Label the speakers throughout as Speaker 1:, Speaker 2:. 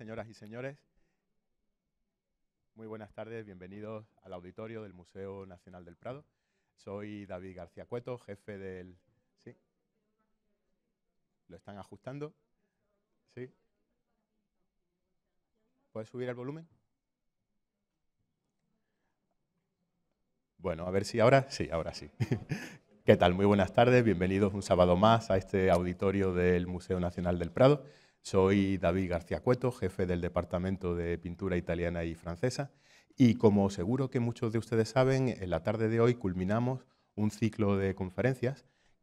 Speaker 1: señoras y señores. Muy buenas tardes, bienvenidos al auditorio del Museo Nacional del Prado. Soy David García Cueto, jefe del... ¿Sí? ¿Lo están ajustando? ¿Sí? ¿Puedes subir el volumen? Bueno, a ver si ahora... Sí, ahora sí. ¿Qué tal? Muy buenas tardes, bienvenidos un sábado más a este auditorio del Museo Nacional del Prado. Soy David García Cueto, jefe del Departamento de Pintura Italiana y Francesa, y como seguro que muchos de ustedes saben, en la tarde de hoy culminamos un ciclo de conferencias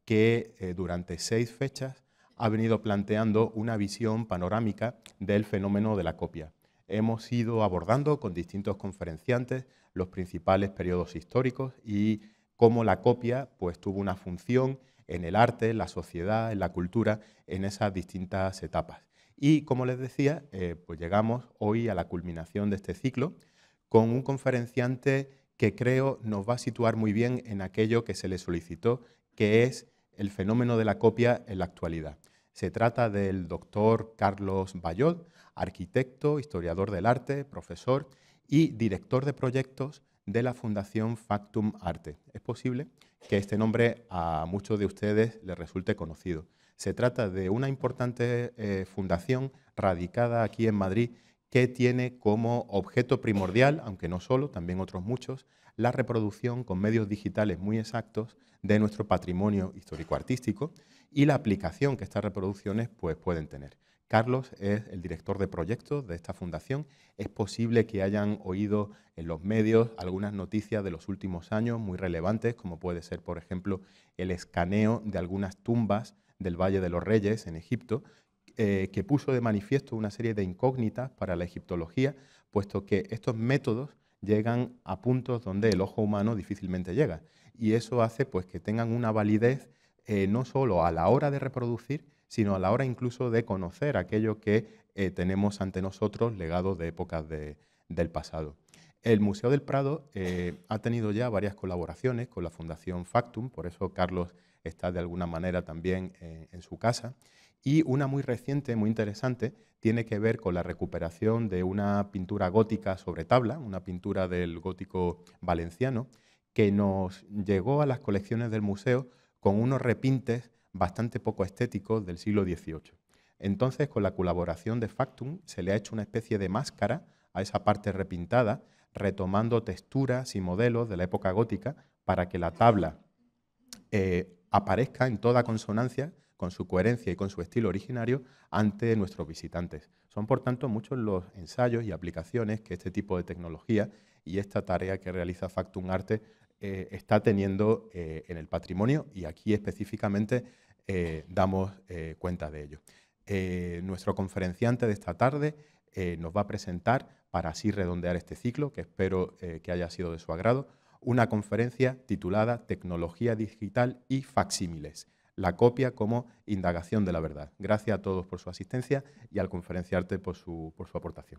Speaker 1: que durante 6 fechas ha venido planteando una visión panorámica del fenómeno de la copia. Hemos ido abordando con distintos conferenciantes los principales periodos históricos y cómo la copia pues, tuvo una función en el arte, en la sociedad, en la cultura, en esas distintas etapas. Y como les decía, pues llegamos hoy a la culminación de este ciclo con un conferenciante que creo nos va a situar muy bien en aquello que se le solicitó, que es el fenómeno de la copia en la actualidad. Se trata del doctor Carlos Bayod, arquitecto, historiador del arte, profesor y director de proyectos de la Fundación Factum Arte. Es posible que este nombre a muchos de ustedes les resulte conocido. Se trata de una importante fundación radicada aquí en Madrid que tiene como objeto primordial, aunque no solo, también otros muchos, la reproducción con medios digitales muy exactos de nuestro patrimonio histórico-artístico y la aplicación que estas reproducciones pues, pueden tener. Carlos es el director de proyectos de esta fundación. Es posible que hayan oído en los medios algunas noticias de los últimos años muy relevantes, como puede ser, por ejemplo, el escaneo de algunas tumbas del Valle de los Reyes en Egipto, que puso de manifiesto una serie de incógnitas para la egiptología, puesto que estos métodos llegan a puntos donde el ojo humano difícilmente llega. Y eso hace pues, que tengan una validez no solo a la hora de reproducir, sino a la hora incluso de conocer aquello que tenemos ante nosotros, legados de épocas del pasado. El Museo del Prado ha tenido ya varias colaboraciones con la Fundación Factum, por eso Carlos está de alguna manera también en su casa, y una muy reciente, muy interesante, tiene que ver con la recuperación de una pintura gótica sobre tabla, una pintura del gótico valenciano, que nos llegó a las colecciones del museo con unos repintes bastante poco estéticos del siglo XVIII. Entonces, con la colaboración de Factum, se le ha hecho una especie de máscara a esa parte repintada, retomando texturas y modelos de la época gótica para que la tabla aparezca en toda consonancia con su coherencia y con su estilo originario ante nuestros visitantes. Son, por tanto, muchos los ensayos y aplicaciones que este tipo de tecnología y esta tarea que realiza Factum Arte está teniendo en el patrimonio, y aquí específicamente damos cuenta de ello. Nuestro conferenciante de esta tarde nos va a presentar, para así redondear este ciclo, que espero que haya sido de su agrado, una conferencia titulada Tecnología Digital y Facsímiles, la copia como indagación de la verdad. Gracias a todos por su asistencia y al conferenciante por su aportación.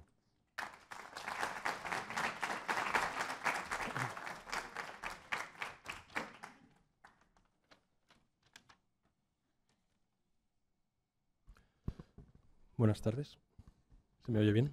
Speaker 2: Buenas tardes. ¿Se me oye bien?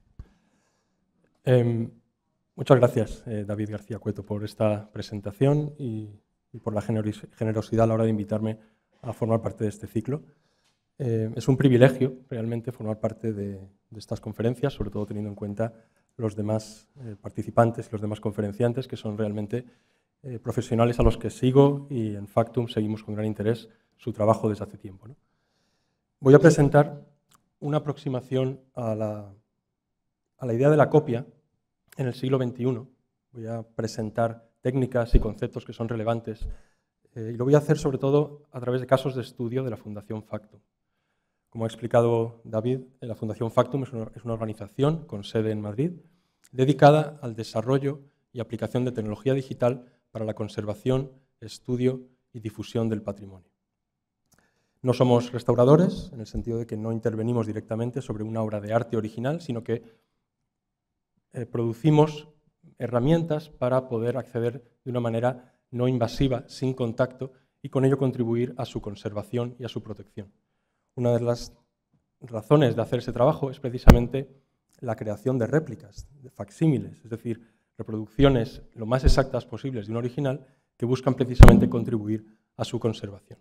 Speaker 2: Muchas gracias, David García Cueto, por esta presentación y por la generosidad a la hora de invitarme a formar parte de este ciclo. Es un privilegio realmente formar parte de estas conferencias, sobre todo teniendo en cuenta los demás participantes y los demás conferenciantes, que son realmente profesionales a los que sigo, y en Factum seguimos con gran interés su trabajo desde hace tiempo, ¿no? Voy a presentar una aproximación a la idea de la copia en el siglo XXI. Voy a presentar técnicas y conceptos que son relevantes y lo voy a hacer sobre todo a través de casos de estudio de la Fundación Factum. Como ha explicado David, la Fundación Factum es una organización con sede en Madrid dedicada al desarrollo y aplicación de tecnología digital para la conservación, estudio y difusión del patrimonio. No somos restauradores, en el sentido de que no intervenimos directamente sobre una obra de arte original, sino que producimos herramientas para poder acceder de una manera no invasiva, sin contacto, y con ello contribuir a su conservación y a su protección. Una de las razones de hacer ese trabajo es precisamente la creación de réplicas, de facsímiles, es decir, reproducciones lo más exactas posibles de un original que buscan precisamente contribuir a su conservación.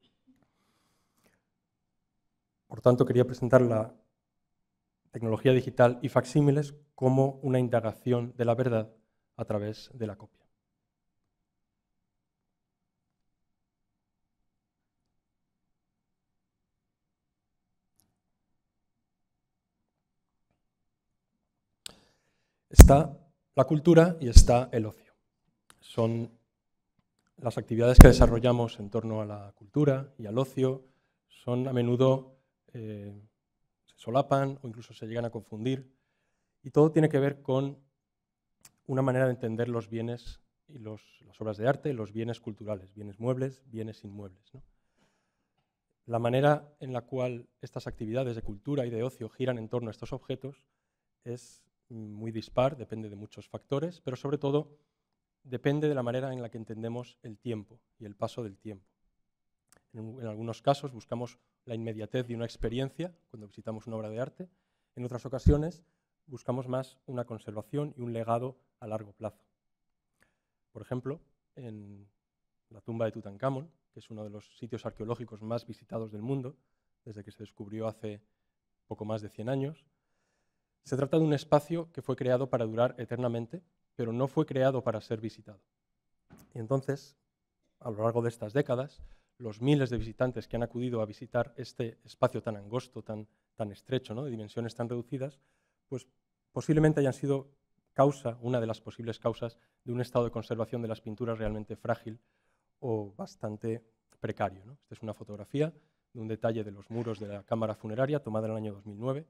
Speaker 2: Por tanto, quería presentar la tecnología digital y facsímiles como una indagación de la verdad a través de la copia. Está la cultura y está el ocio. Son las actividades que desarrollamos en torno a la cultura y al ocio, son a menudo se solapan o incluso se llegan a confundir, y todo tiene que ver con una manera de entender los bienes y las obras de arte, los bienes culturales, bienes muebles, bienes inmuebles, ¿no? La manera en la cual estas actividades de cultura y de ocio giran en torno a estos objetos es muy dispar, depende de muchos factores, pero sobre todo depende de la manera en la que entendemos el tiempo y el paso del tiempo. En algunos casos buscamos la inmediatez de una experiencia cuando visitamos una obra de arte. En otras ocasiones buscamos más una conservación y un legado a largo plazo. Por ejemplo, en la tumba de Tutankamón, que es uno de los sitios arqueológicos más visitados del mundo, desde que se descubrió hace poco más de 100 años, se trata de un espacio que fue creado para durar eternamente, pero no fue creado para ser visitado. Y entonces, a lo largo de estas décadas, los miles de visitantes que han acudido a visitar este espacio tan angosto, tan estrecho, ¿no?, de dimensiones tan reducidas, pues posiblemente hayan sido una de las posibles causas de un estado de conservación de las pinturas realmente frágil o bastante precario, ¿no? Esta es una fotografía de un detalle de los muros de la cámara funeraria tomada en el año 2009.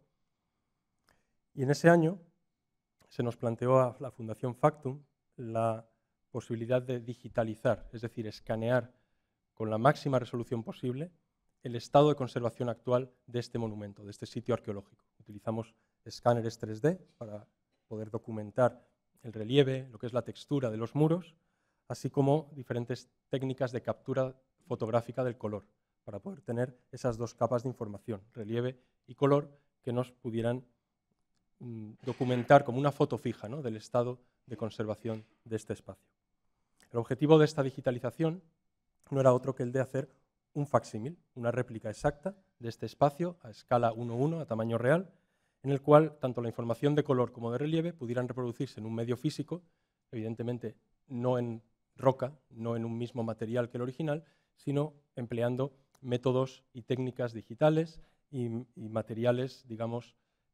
Speaker 2: Y en ese año se nos planteó a la Fundación Factum la posibilidad de digitalizar, es decir, escanear con la máxima resolución posible el estado de conservación actual de este monumento, de este sitio arqueológico. Utilizamos escáneres 3D para poder documentar el relieve, lo que es la textura de los muros, así como diferentes técnicas de captura fotográfica del color, para poder tener esas dos capas de información, relieve y color, que nos pudieran documentar como una foto fija, ¿no?, del estado de conservación de este espacio. El objetivo de esta digitalización no era otro que el de hacer un facsímil, una réplica exacta de este espacio a escala 1:1, a tamaño real, en el cual tanto la información de color como de relieve pudieran reproducirse en un medio físico, evidentemente no en roca, no en un mismo material que el original, sino empleando métodos y técnicas digitales y materiales, digamos,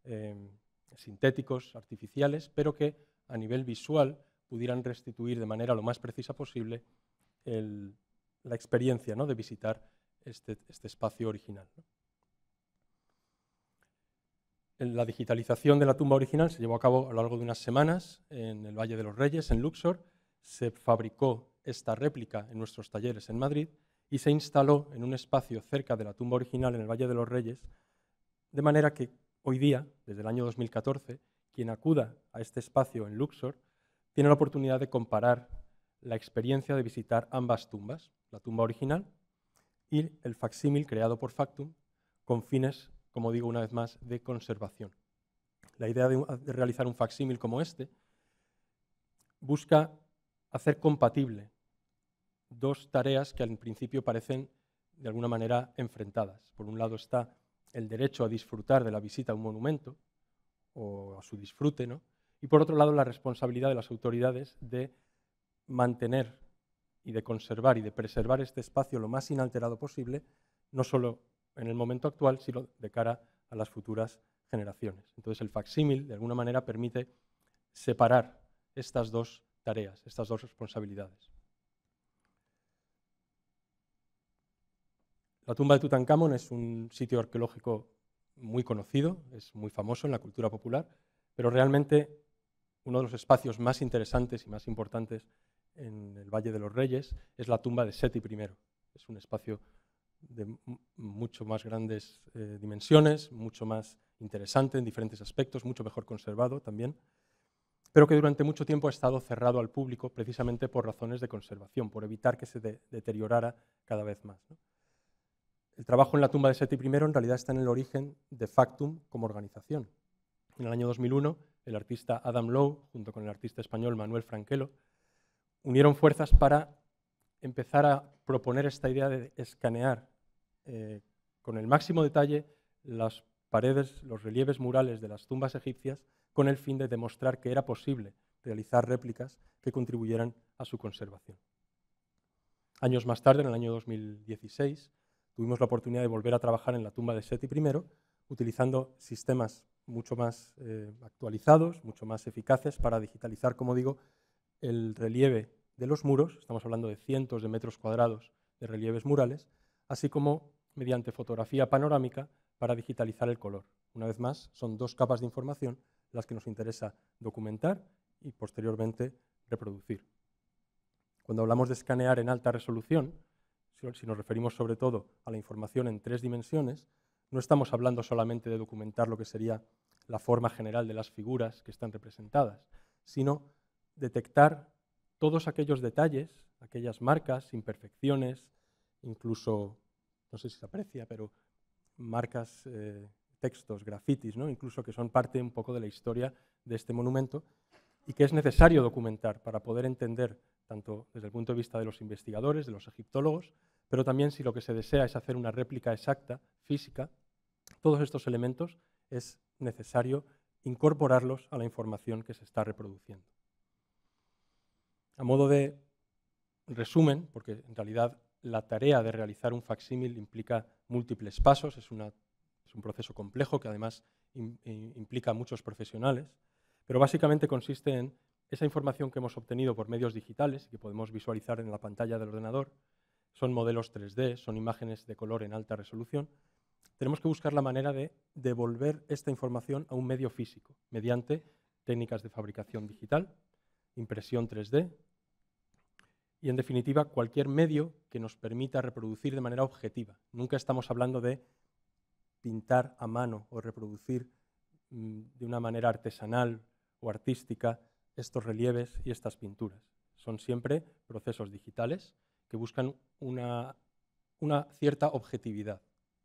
Speaker 2: sintéticos, artificiales, pero que a nivel visual pudieran restituir de manera lo más precisa posible la experiencia, ¿no?, de visitar este espacio original, ¿no? La digitalización de la tumba original se llevó a cabo a lo largo de unas semanas en el Valle de los Reyes, en Luxor. Se fabricó esta réplica en nuestros talleres en Madrid y se instaló en un espacio cerca de la tumba original en el Valle de los Reyes, de manera que hoy día, desde el año 2014, quien acuda a este espacio en Luxor tiene la oportunidad de comparar la experiencia de visitar ambas tumbas, la tumba original y el facsímil creado por Factum, con fines, como digo una vez más, de conservación. La idea de realizar un facsímil como este busca hacer compatible dos tareas que al principio parecen de alguna manera enfrentadas. Por un lado está el derecho a disfrutar de la visita a un monumento o a su disfrute, ¿no?, y por otro lado la responsabilidad de las autoridades de mantener y de conservar y de preservar este espacio lo más inalterado posible, no solo en el momento actual, sino de cara a las futuras generaciones. Entonces el facsímil, de alguna manera, permite separar estas dos tareas, estas dos responsabilidades. La tumba de Tutankamón es un sitio arqueológico muy conocido, es muy famoso en la cultura popular, pero realmente uno de los espacios más interesantes y más importantes en el Valle de los Reyes es la tumba de Seti I. Es un espacio de mucho más grandes dimensiones, mucho más interesante en diferentes aspectos, mucho mejor conservado también, pero que durante mucho tiempo ha estado cerrado al público precisamente por razones de conservación, por evitar que se deteriorara cada vez más, ¿no? El trabajo en la tumba de Seti I en realidad está en el origen de Factum como organización. En el año 2001, el artista Adam Lowe, junto con el artista español Manuel Franquelo, unieron fuerzas para empezar a proponer esta idea de escanear con el máximo detalle las paredes, los relieves murales de las tumbas egipcias, con el fin de demostrar que era posible realizar réplicas que contribuyeran a su conservación. Años más tarde, en el año 2016, tuvimos la oportunidad de volver a trabajar en la tumba de Seti I, utilizando sistemas mucho más actualizados, mucho más eficaces para digitalizar, como digo, el relieve de los muros. Estamos hablando de cientos de metros cuadrados de relieves murales, así como mediante fotografía panorámica para digitalizar el color. Una vez más, son dos capas de información las que nos interesa documentar y posteriormente reproducir. Cuando hablamos de escanear en alta resolución, si nos referimos sobre todo a la información en 3 dimensiones, no estamos hablando solamente de documentar lo que sería la forma general de las figuras que están representadas, sino detectar todos aquellos detalles, aquellas marcas, imperfecciones, incluso, no sé si se aprecia, pero marcas, textos, grafitis, ¿no? Incluso que son parte un poco de la historia de este monumento y que es necesario documentar para poder entender, tanto desde el punto de vista de los investigadores, de los egiptólogos, pero también si lo que se desea es hacer una réplica exacta, física, todos estos elementos es necesario incorporarlos a la información que se está reproduciendo. A modo de resumen, porque en realidad la tarea de realizar un facsímil implica múltiples pasos, es un proceso complejo que además implica a muchos profesionales, pero básicamente consiste en esa información que hemos obtenido por medios digitales y que podemos visualizar en la pantalla del ordenador. Son modelos 3D, son imágenes de color en alta resolución. Tenemos que buscar la manera de devolver esta información a un medio físico mediante técnicas de fabricación digital, impresión 3D y, en definitiva, cualquier medio que nos permita reproducir de manera objetiva. Nunca estamos hablando de pintar a mano o reproducir de una manera artesanal o artística estos relieves y estas pinturas. Son siempre procesos digitales que buscan una cierta objetividad.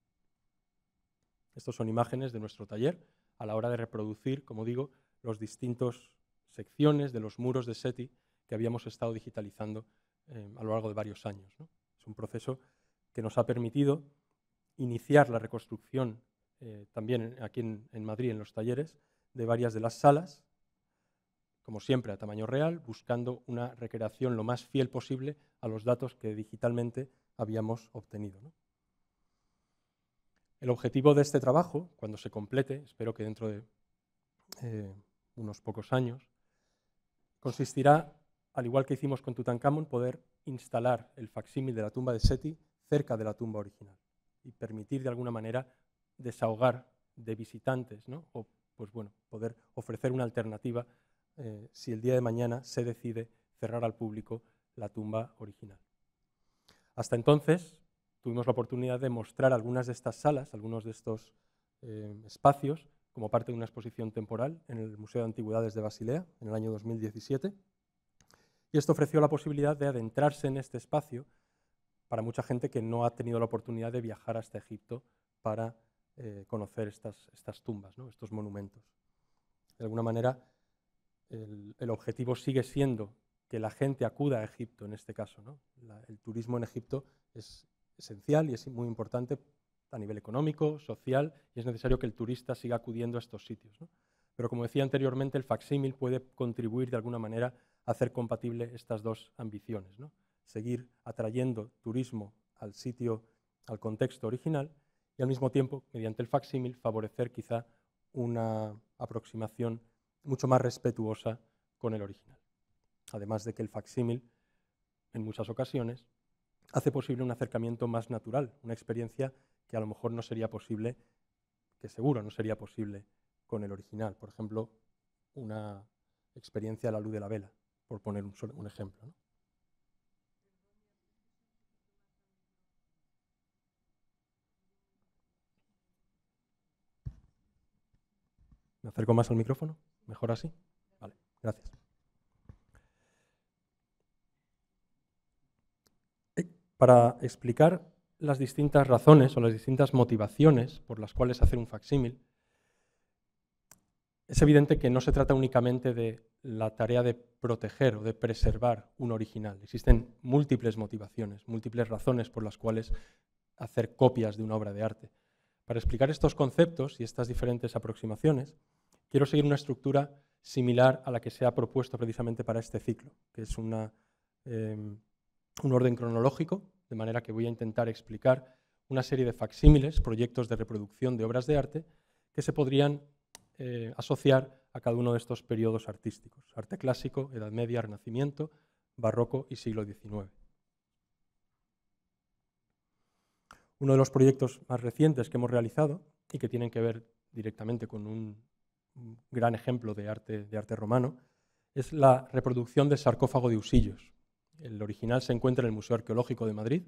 Speaker 2: Estos son imágenes de nuestro taller a la hora de reproducir, como digo, las distintas secciones de los muros de Seti que habíamos estado digitalizando a lo largo de varios años, ¿no? Es un proceso que nos ha permitido iniciar la reconstrucción también aquí en Madrid, en los talleres, de varias de las salas, como siempre a tamaño real, buscando una recreación lo más fiel posible a los datos que digitalmente habíamos obtenido, ¿no? El objetivo de este trabajo, cuando se complete, espero que dentro de unos pocos años, consistirá, al igual que hicimos con Tutankamón, poder instalar el facsímil de la tumba de Seti cerca de la tumba original y permitir de alguna manera desahogar de visitantes, ¿no? O pues bueno, poder ofrecer una alternativa si el día de mañana se decide cerrar al público la tumba original. Hasta entonces tuvimos la oportunidad de mostrar algunas de estas salas, algunos de estos espacios, como parte de una exposición temporal en el Museo de Antigüedades de Basilea en el año 2017. Y esto ofreció la posibilidad de adentrarse en este espacio para mucha gente que no ha tenido la oportunidad de viajar hasta Egipto para conocer estas tumbas, ¿no? Estos monumentos. De alguna manera, el objetivo sigue siendo que la gente acuda a Egipto en este caso, ¿no? El turismo en Egipto es esencial y es muy importante a nivel económico, social, y es necesario que el turista siga acudiendo a estos sitios, ¿no? Pero como decía anteriormente, el facsímil puede contribuir de alguna manera a hacer compatible estas dos ambiciones, ¿no? Seguir atrayendo turismo al sitio, al contexto original, y al mismo tiempo, mediante el facsímil, favorecer quizá una aproximación mucho más respetuosa con el original. Además de que el facsímil, en muchas ocasiones, hace posible un acercamiento más natural, una experiencia que a lo mejor no sería posible, que seguro no sería posible con el original. Por ejemplo, una experiencia a la luz de la vela, por poner un ejemplo, ¿no? ¿Me acerco más al micrófono? ¿Mejor así? Vale, gracias. Para explicar las distintas razones o las distintas motivaciones por las cuales hacer un facsímil, Es evidente que no se trata únicamente de la tarea de proteger o de preservar un original. Existen múltiples motivaciones, múltiples razones por las cuales hacer copias de una obra de arte. Para explicar estos conceptos y estas diferentes aproximaciones, quiero seguir una estructura similar a la que se ha propuesto precisamente para este ciclo, que es un orden cronológico, de manera que voy a intentar explicar una serie de facsímiles, proyectos de reproducción de obras de arte, que se podrían asociar a cada uno de estos periodos artísticos: arte clásico, Edad Media, Renacimiento, Barroco y siglo XIX. Uno de los proyectos más recientes que hemos realizado y que tienen que ver directamente con un gran ejemplo de arte romano es la reproducción del sarcófago de Usillos. El original se encuentra en el Museo Arqueológico de Madrid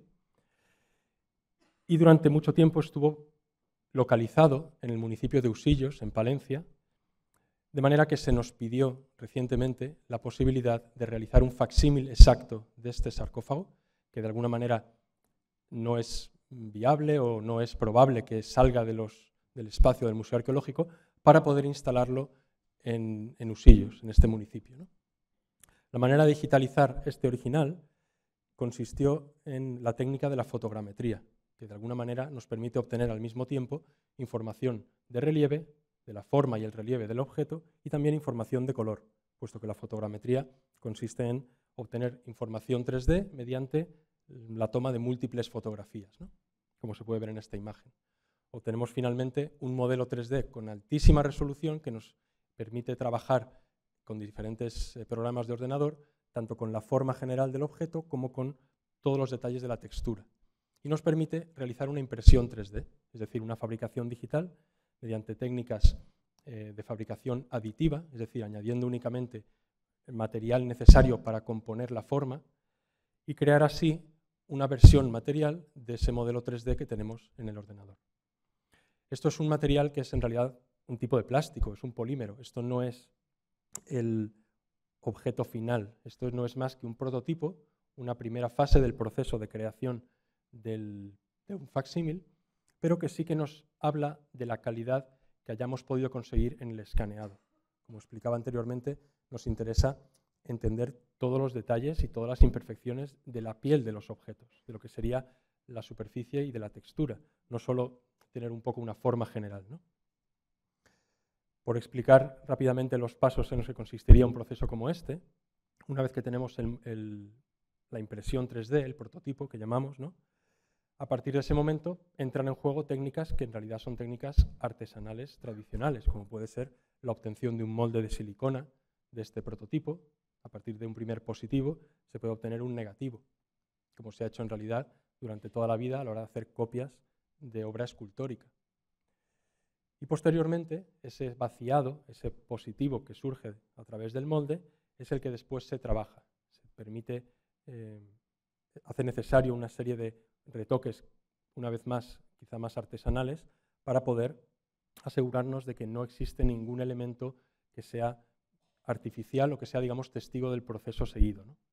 Speaker 2: y durante mucho tiempo estuvo localizado en el municipio de Usillos, en Palencia, de manera que se nos pidió recientemente la posibilidad de realizar un facsímil exacto de este sarcófago, que de alguna manera no es viable o no es probable que salga del espacio del Museo Arqueológico, para poder instalarlo en Usillos, en este municipio, ¿no? La manera de digitalizar este original consistió en la técnica de la fotogrametría, que de alguna manera nos permite obtener al mismo tiempo información de relieve, de la forma y el relieve del objeto, y también información de color, puesto que la fotogrametría consiste en obtener información 3D mediante la toma de múltiples fotografías, ¿no?, como se puede ver en esta imagen. Obtenemos finalmente un modelo 3D con altísima resolución que nos permite trabajar con diferentes programas de ordenador, tanto con la forma general del objeto como con todos los detalles de la textura. Y nos permite realizar una impresión 3D, es decir, una fabricación digital mediante técnicas de fabricación aditiva, es decir, añadiendo únicamente el material necesario para componer la forma y crear así una versión material de ese modelo 3D que tenemos en el ordenador. Esto es un material que es en realidad un tipo de plástico, es un polímero. Esto no es el objeto final, esto no es más que un prototipo, una primera fase del proceso de creación de un facsímil, pero que sí que nos habla de la calidad que hayamos podido conseguir en el escaneado. Como explicaba anteriormente, nos interesa entender todos los detalles y todas las imperfecciones de la piel de los objetos, de lo que sería la superficie y de la textura, no solo tener un poco una forma general, ¿no? Por explicar rápidamente los pasos en los que consistiría un proceso como este, una vez que tenemos la impresión 3D, el prototipo que llamamos, ¿no?, a partir de ese momento entran en juego técnicas que en realidad son técnicas artesanales tradicionales, como puede ser la obtención de un molde de silicona de este prototipo. A partir de un primer positivo se puede obtener un negativo, como se ha hecho en realidad durante toda la vida a la hora de hacer copias de obra escultórica. Y posteriormente, ese vaciado, ese positivo que surge a través del molde, es el que después se trabaja. Se permite, hace necesario una serie de retoques, una vez más, quizá más artesanales, para poder asegurarnos de que no existe ningún elemento que sea artificial o que sea, digamos, testigo del proceso seguido, ¿no?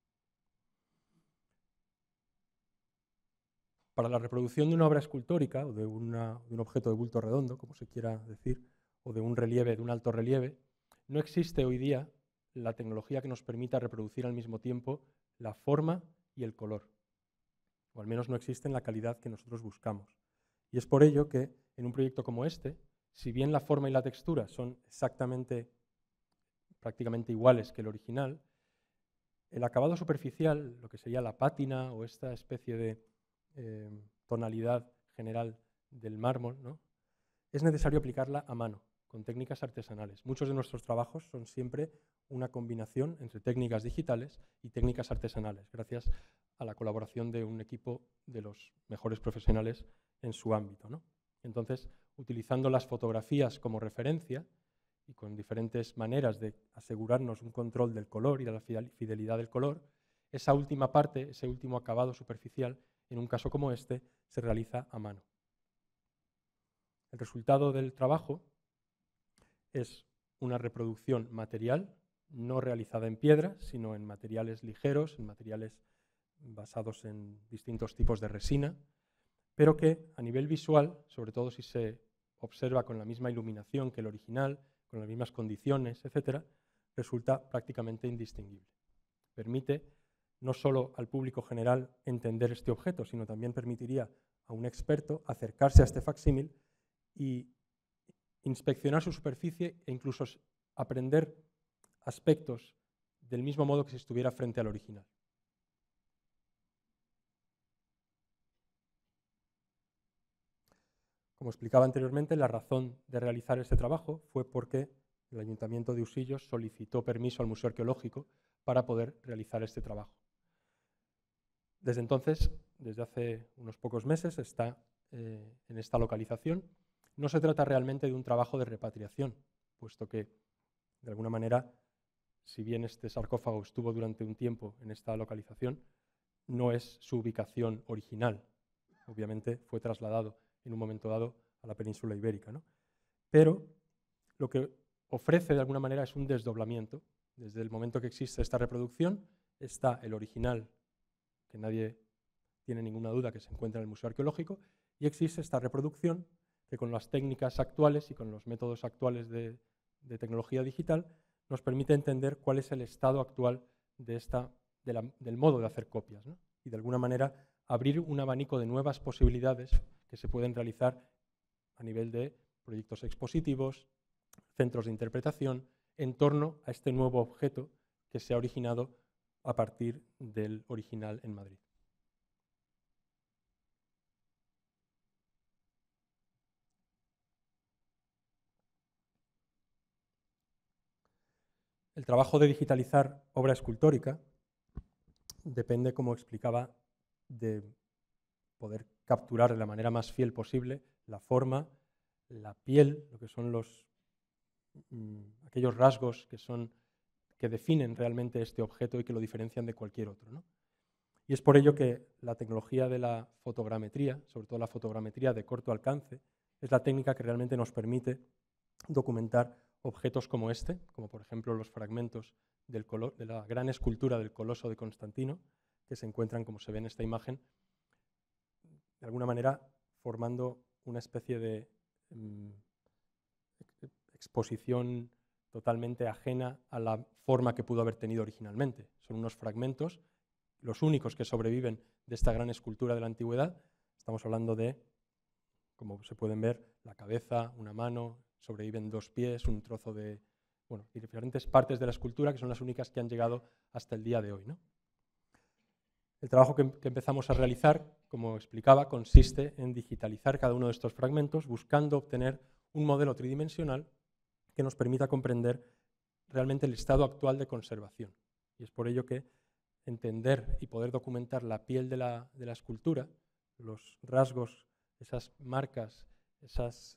Speaker 2: Para la reproducción de una obra escultórica o de un objeto de bulto redondo, como se quiera decir, o de un relieve, de un alto relieve, no existe hoy día la tecnología que nos permita reproducir al mismo tiempo la forma y el color, o al menos no existe en la calidad que nosotros buscamos. Y es por ello que en un proyecto como este, si bien la forma y la textura son prácticamente iguales que el original, el acabado superficial, lo que sería la pátina o esta especie de tonalidad general del mármol, ¿no?, es necesario aplicarla a mano, con técnicas artesanales. Muchos de nuestros trabajos son siempre una combinación entre técnicas digitales y técnicas artesanales, gracias a la colaboración de un equipo de los mejores profesionales en su ámbito, ¿no? Entonces, utilizando las fotografías como referencia y con diferentes maneras de asegurarnos un control del color y de la fidelidad del color, esa última parte, ese último acabado superficial, en un caso como este, se realiza a mano. El resultado del trabajo es una reproducción material, no realizada en piedra, sino en materiales ligeros, en materiales basados en distintos tipos de resina, pero que a nivel visual, sobre todo si se observa con la misma iluminación que el original, con las mismas condiciones, etcétera, resulta prácticamente indistinguible. Permite no solo al público general entender este objeto, sino también permitiría a un experto acercarse a este facsímil y inspeccionar su superficie e incluso aprender aspectos del mismo modo que si estuviera frente al original. Como explicaba anteriormente, la razón de realizar este trabajo fue porque el Ayuntamiento de Usillos solicitó permiso al Museo Arqueológico para poder realizar este trabajo. Desde entonces, desde hace unos pocos meses, está en esta localización. No se trata realmente de un trabajo de repatriación, puesto que, de alguna manera, si bien este sarcófago estuvo durante un tiempo en esta localización, no es su ubicación original. Obviamente fue trasladado en un momento dado a la península ibérica, ¿no? Pero lo que ofrece de alguna manera es un desdoblamiento. Desde el momento que existe esta reproducción, está el original, que nadie tiene ninguna duda que se encuentra en el Museo Arqueológico, y existe esta reproducción que con las técnicas actuales y con los métodos actuales de tecnología digital nos permite entender cuál es el estado actual del modo de hacer copias, ¿no? Y de alguna manera abrir un abanico de nuevas posibilidades que se pueden realizar a nivel de proyectos expositivos, centros de interpretación, en torno a este nuevo objeto que se ha originado a partir del original en Madrid. El trabajo de digitalizar obra escultórica depende, como explicaba, de poder capturar de la manera más fiel posible la forma, la piel, lo que son aquellos rasgos que definen realmente este objeto y que lo diferencian de cualquier otro, ¿no? Y es por ello que la tecnología de la fotogrametría, sobre todo la fotogrametría de corto alcance, es la técnica que realmente nos permite documentar objetos como este, como por ejemplo los fragmentos de la gran escultura del Coloso de Constantino, que se encuentran, como se ve en esta imagen, de alguna manera formando una especie de exposición totalmente ajena a la forma que pudo haber tenido originalmente. Son unos fragmentos, los únicos que sobreviven de esta gran escultura de la antigüedad. Estamos hablando de, como se pueden ver, la cabeza, una mano, sobreviven 2 pies, un trozo de, bueno, y diferentes partes de la escultura que son las únicas que han llegado hasta el día de hoy, ¿no? El trabajo que empezamos a realizar, como explicaba, consiste en digitalizar cada uno de estos fragmentos buscando obtener un modelo tridimensional que nos permita comprender realmente el estado actual de conservación. Y es por ello que entender y poder documentar la piel de la escultura, los rasgos, esas marcas, es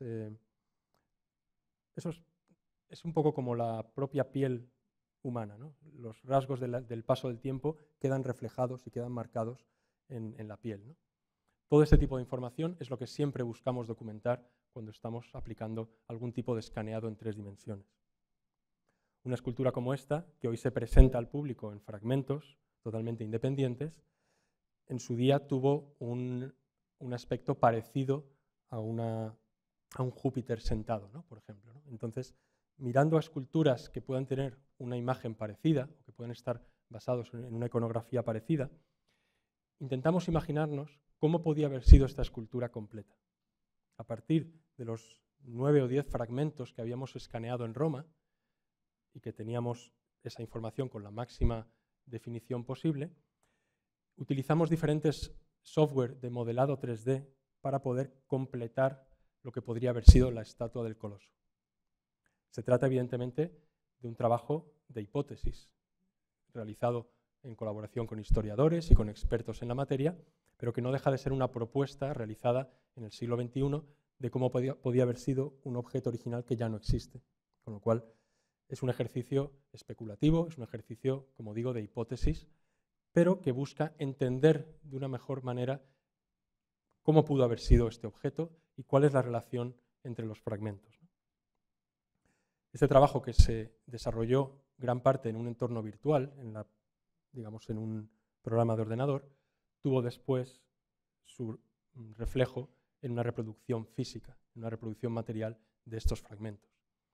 Speaker 2: un poco como la propia piel humana, ¿no? Los rasgos del paso del tiempo quedan reflejados y quedan marcados en la piel, ¿no? Todo este tipo de información es lo que siempre buscamos documentar cuando estamos aplicando algún tipo de escaneado en 3 dimensiones. Una escultura como esta, que hoy se presenta al público en fragmentos totalmente independientes, en su día tuvo un aspecto parecido a un Júpiter sentado, ¿no? Por ejemplo, ¿no? Entonces, mirando a esculturas que puedan tener una imagen parecida o que puedan estar basados en una iconografía parecida, intentamos imaginarnos cómo podía haber sido esta escultura completa. A partir de los 9 o 10 fragmentos que habíamos escaneado en Roma y que teníamos esa información con la máxima definición posible, utilizamos diferentes software de modelado 3D para poder completar lo que podría haber sido la estatua del Coloso. Se trata, evidentemente, de un trabajo de hipótesis, realizado en colaboración con historiadores y con expertos en la materia, pero que no deja de ser una propuesta realizada en el siglo XXI de cómo podía haber sido un objeto original que ya no existe. Con lo cual, es un ejercicio especulativo, es un ejercicio, como digo, de hipótesis, pero que busca entender de una mejor manera cómo pudo haber sido este objeto y cuál es la relación entre los fragmentos. Este trabajo, que se desarrolló gran parte en un entorno virtual, en un programa de ordenador, tuvo después su reflejo en una reproducción física, en una reproducción material de estos fragmentos.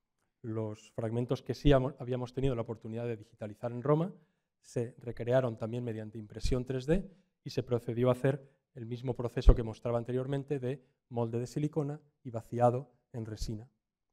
Speaker 2: Los fragmentos que sí habíamos tenido la oportunidad de digitalizar en Roma se recrearon también mediante impresión 3D y se procedió a hacer el mismo proceso que mostraba anteriormente de molde de silicona y vaciado en resina.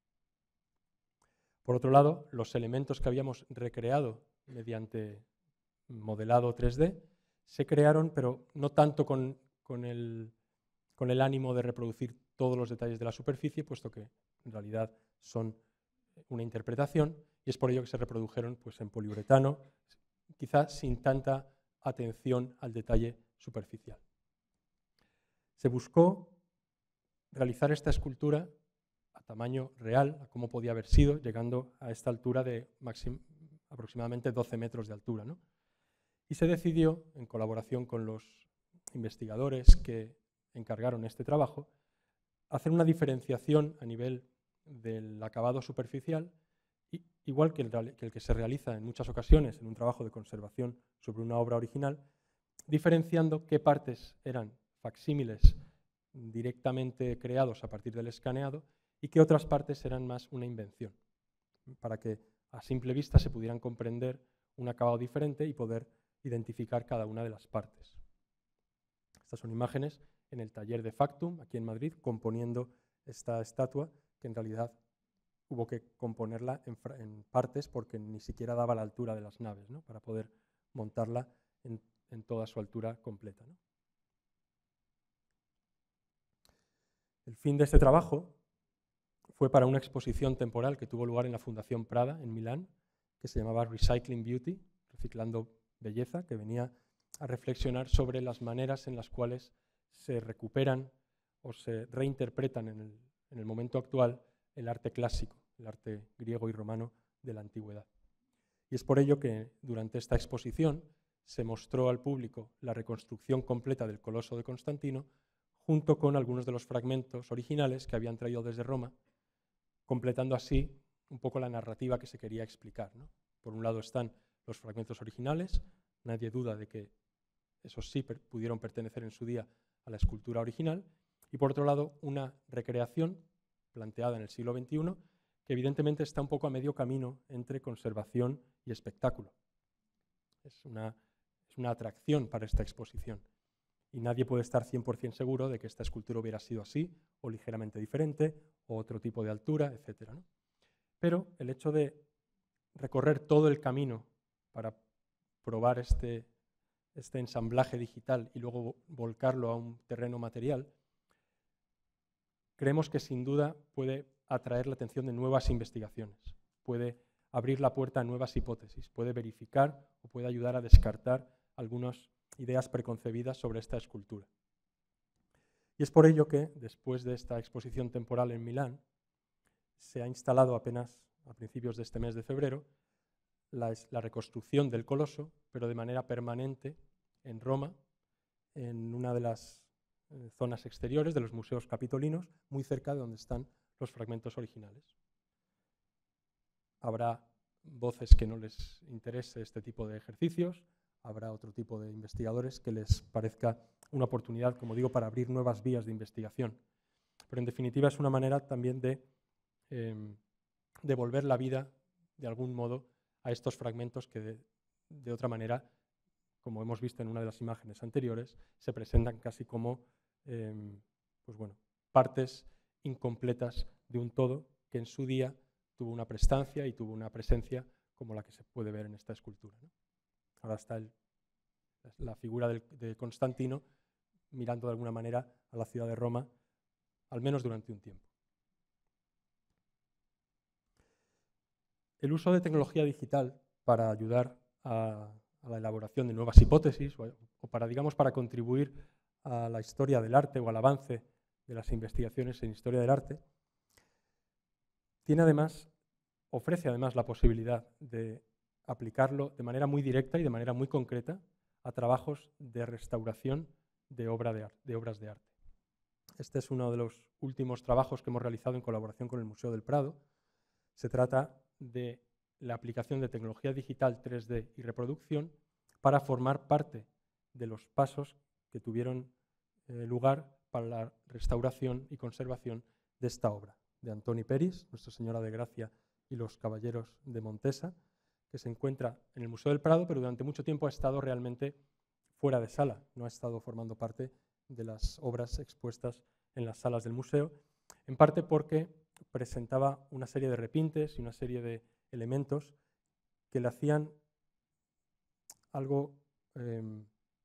Speaker 2: Por otro lado, los elementos que habíamos recreado mediante modelado 3D se crearon, pero no tanto con el ánimo de reproducir todos los detalles de la superficie, puesto que en realidad son una interpretación, y es por ello que se reprodujeron pues, en poliuretano, quizás sin tanta atención al detalle superficial. Se buscó realizar esta escultura a tamaño real, a cómo podía haber sido, llegando a esta altura de aproximadamente 12 metros de altura, ¿no? Y se decidió, en colaboración con los investigadores que encargaron este trabajo, hacer una diferenciación a nivel del acabado superficial, igual que el que se realiza en muchas ocasiones en un trabajo de conservación sobre una obra original, diferenciando qué partes eran facsímiles directamente creados a partir del escaneado y qué otras partes eran más una invención, para que a simple vista se pudieran comprender un acabado diferente y poder identificar cada una de las partes. Estas son imágenes en el taller de Factum, aquí en Madrid, componiendo esta estatua, que en realidad hubo que componerla en partes porque ni siquiera daba la altura de las naves, ¿no? Para poder montarla en toda su altura completa, ¿no? El fin de este trabajo fue para una exposición temporal que tuvo lugar en la Fundación Prada, en Milán, que se llamaba Recycling Beauty, reciclando belleza, que venía a reflexionar sobre las maneras en las cuales se recuperan o se reinterpretan en el momento actual el arte clásico, el arte griego y romano de la antigüedad. Y es por ello que durante esta exposición se mostró al público la reconstrucción completa del Coloso de Constantino, junto con algunos de los fragmentos originales que habían traído desde Roma, completando así un poco la narrativa que se quería explicar, ¿no? Por un lado están los fragmentos originales, nadie duda de que esos sí pudieron pertenecer en su día a la escultura original, y por otro lado una recreación planteada en el siglo XXI que evidentemente está un poco a medio camino entre conservación y espectáculo. Es una atracción para esta exposición y nadie puede estar 100% seguro de que esta escultura hubiera sido así o ligeramente diferente o otro tipo de altura, etc., ¿no? Pero el hecho de recorrer todo el camino para probar este ensamblaje digital y luego volcarlo a un terreno material, creemos que sin duda puede atraer la atención de nuevas investigaciones, puede abrir la puerta a nuevas hipótesis, puede verificar o puede ayudar a descartar algunas ideas preconcebidas sobre esta escultura. Y es por ello que, después de esta exposición temporal en Milán, se ha instalado apenas a principios de este mes de febrero la reconstrucción del Coloso, pero de manera permanente en Roma, en una de las zonas exteriores de los museos capitolinos, muy cerca de donde están los fragmentos originales. Habrá voces que no les interese este tipo de ejercicios, habrá otro tipo de investigadores que les parezca una oportunidad, como digo, para abrir nuevas vías de investigación. Pero en definitiva es una manera también de devolver la vida, de algún modo, a estos fragmentos que de otra manera, como hemos visto en una de las imágenes anteriores, se presentan casi como pues bueno, partes incompletas de un todo que en su día tuvo una prestancia y tuvo una presencia como la que se puede ver en esta escultura, ¿no? Ahora está la figura de Constantino mirando de alguna manera a la ciudad de Roma, al menos durante un tiempo. El uso de tecnología digital para ayudar a la elaboración de nuevas hipótesis o para, digamos, para contribuir a la historia del arte o al avance de las investigaciones en historia del arte, ofrece además la posibilidad de aplicarlo de manera muy directa y de manera muy concreta a trabajos de restauración de obras de arte. Este es uno de los últimos trabajos que hemos realizado en colaboración con el Museo del Prado. Se trata de la aplicación de tecnología digital 3D y reproducción para formar parte de los pasos que tuvieron lugar para la restauración y conservación de esta obra, de Antoni Peris, Nuestra Señora de Gracia y los Caballeros de Montesa, que se encuentra en el Museo del Prado, pero durante mucho tiempo ha estado realmente fuera de sala, no ha estado formando parte de las obras expuestas en las salas del museo, en parte porque presentaba una serie de repintes y una serie de elementos que le hacían algo, le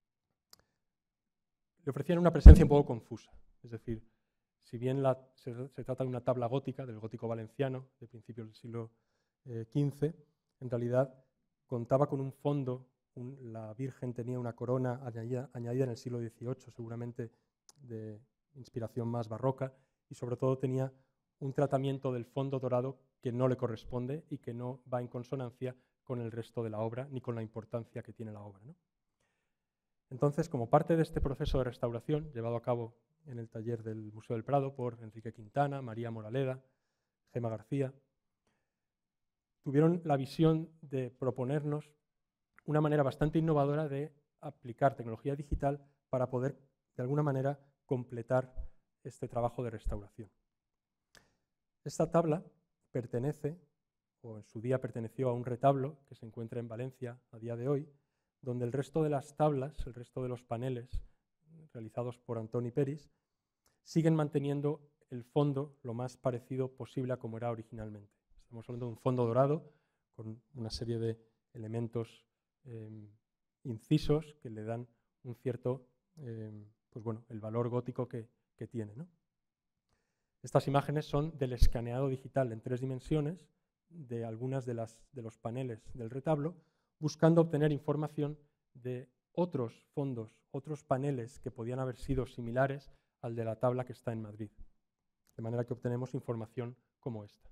Speaker 2: ofrecían una presencia un poco confusa. Es decir, si bien se trata de una tabla gótica, del gótico valenciano, de principios del siglo XV, en realidad contaba con un fondo, la Virgen tenía una corona añadida en el siglo XVIII, seguramente de inspiración más barroca, y sobre todo tenía un tratamiento del fondo dorado que no le corresponde y que no va en consonancia con el resto de la obra ni con la importancia que tiene la obra, ¿no? Entonces, como parte de este proceso de restauración llevado a cabo en el taller del Museo del Prado por Enrique Quintana, María Moraleda, Gema García, tuvieron la visión de proponernos una manera bastante innovadora de aplicar tecnología digital para poder, de alguna manera, completar este trabajo de restauración. Esta tabla pertenece, o en su día perteneció, a un retablo que se encuentra en Valencia a día de hoy, donde el resto de las tablas, el resto de los paneles realizados por Antoni Peris, siguen manteniendo el fondo lo más parecido posible a como era originalmente. Estamos hablando de un fondo dorado con una serie de elementos incisos que le dan un cierto, pues bueno, el valor gótico que tiene, ¿no? Estas imágenes son del escaneado digital en 3 dimensiones de algunas de los paneles del retablo, buscando obtener información de otros fondos, otros paneles que podían haber sido similares al de la tabla que está en Madrid. De manera que obtenemos información como esta.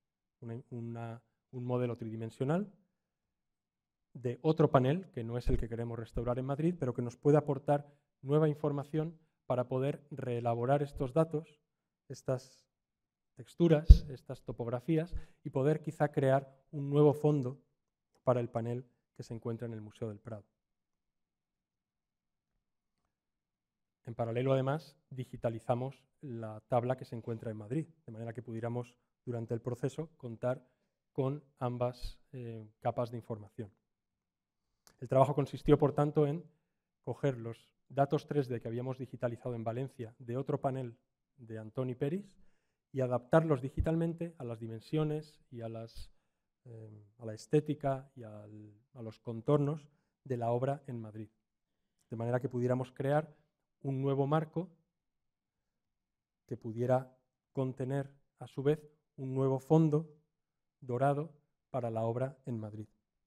Speaker 2: Un modelo tridimensional de otro panel, que no es el que queremos restaurar en Madrid, pero que nos puede aportar nueva información para poder reelaborar estos datos, estas texturas, estas topografías, y poder quizá crear un nuevo fondo para el panel que se encuentra en el Museo del Prado. En paralelo, además, digitalizamos la tabla que se encuentra en Madrid, de manera que pudiéramos, durante el proceso, contar con ambas capas de información. El trabajo consistió, por tanto, en coger los datos 3D que habíamos digitalizado en Valencia de otro panel de Antoni Peris y adaptarlos digitalmente a las dimensiones y a la estética y a los contornos de la obra en Madrid. De manera que pudiéramos crear un nuevo marco que pudiera contener, a su vez, un nuevo fondo dorado para la obra en Madrid.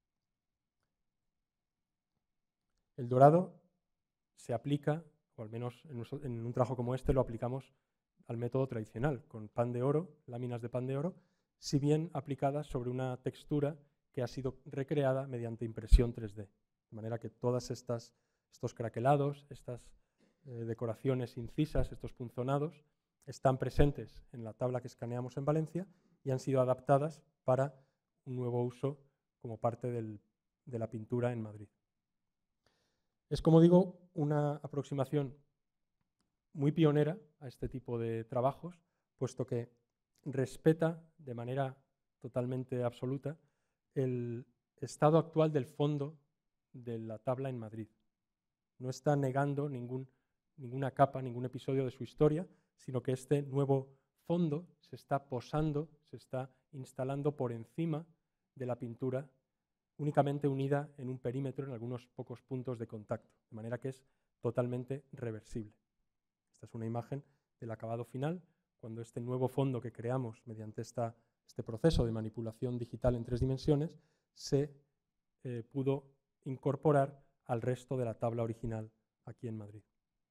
Speaker 2: El dorado se aplica, o al menos en un trabajo como este lo aplicamos al método tradicional, con pan de oro, láminas de pan de oro, si bien aplicadas sobre una textura que ha sido recreada mediante impresión 3D. De manera que todas estos craquelados, estas decoraciones incisas, estos punzonados, están presentes en la tabla que escaneamos en Valencia y han sido adaptadas para un nuevo uso como parte de la pintura en Madrid. Es, como digo, una aproximación muy pionera a este tipo de trabajos, puesto que respeta de manera totalmente absoluta el estado actual del fondo de la tabla en Madrid. No está negando ninguna capa, ningún episodio de su historia, sino que este nuevo fondo se está posando, se está instalando por encima de la pintura, únicamente unida en un perímetro en algunos pocos puntos de contacto, de manera que es totalmente reversible. Esta es una imagen del acabado final, cuando este nuevo fondo que creamos mediante este proceso de manipulación digital en 3 dimensiones se pudo incorporar al resto de la tabla original aquí en Madrid.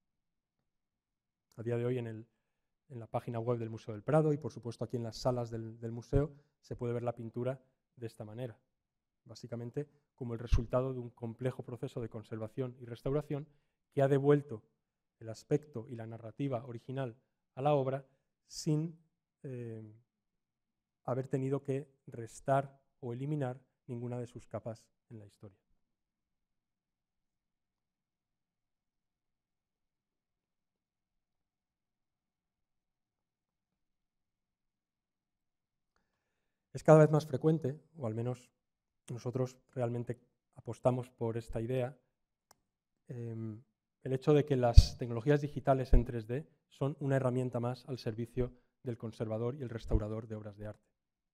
Speaker 2: A día de hoy en la página web del Museo del Prado y por supuesto aquí en las salas del museo se puede ver la pintura de esta manera, básicamente como el resultado de un complejo proceso de conservación y restauración que ha devuelto el aspecto y la narrativa original a la obra sin haber tenido que restar o eliminar ninguna de sus capas en la historia. Es cada vez más frecuente, o al menos nosotros realmente apostamos por esta idea, el hecho de que las tecnologías digitales en 3D son una herramienta más al servicio del conservador y el restaurador de obras de arte.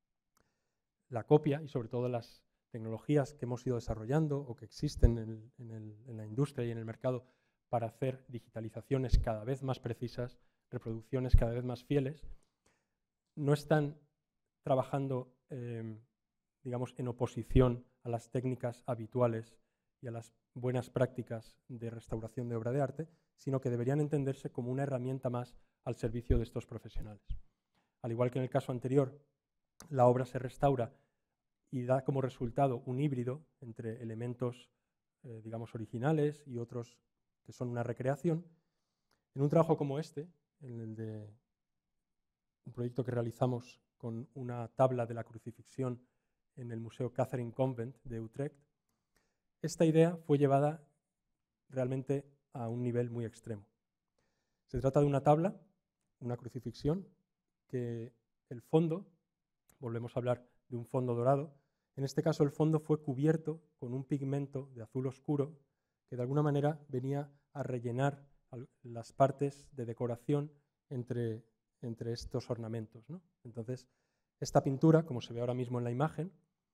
Speaker 2: La copia y sobre todo las tecnologías que hemos ido desarrollando o que existen en la industria y en el mercado para hacer digitalizaciones cada vez más precisas, reproducciones cada vez más fieles, no están trabajando, digamos, en oposición a las técnicas habituales y a las buenas prácticas de restauración de obra de arte, sino que deberían entenderse como una herramienta más al servicio de estos profesionales. Al igual que en el caso anterior, la obra se restaura y da como resultado un híbrido entre elementos, digamos, originales y otros que son una recreación. En un trabajo como este, en el de un proyecto que realizamos con una tabla de la crucifixión en el Museo Catherine Convent de Utrecht, esta idea fue llevada realmente a un nivel muy extremo. Se trata de una tabla, una crucifixión, que el fondo, volvemos a hablar de un fondo dorado, en este caso el fondo fue cubierto con un pigmento de azul oscuro que de alguna manera venía a rellenar las partes de decoración entre estos ornamentos, ¿no? Entonces, esta pintura, como se ve ahora mismo en la imagen,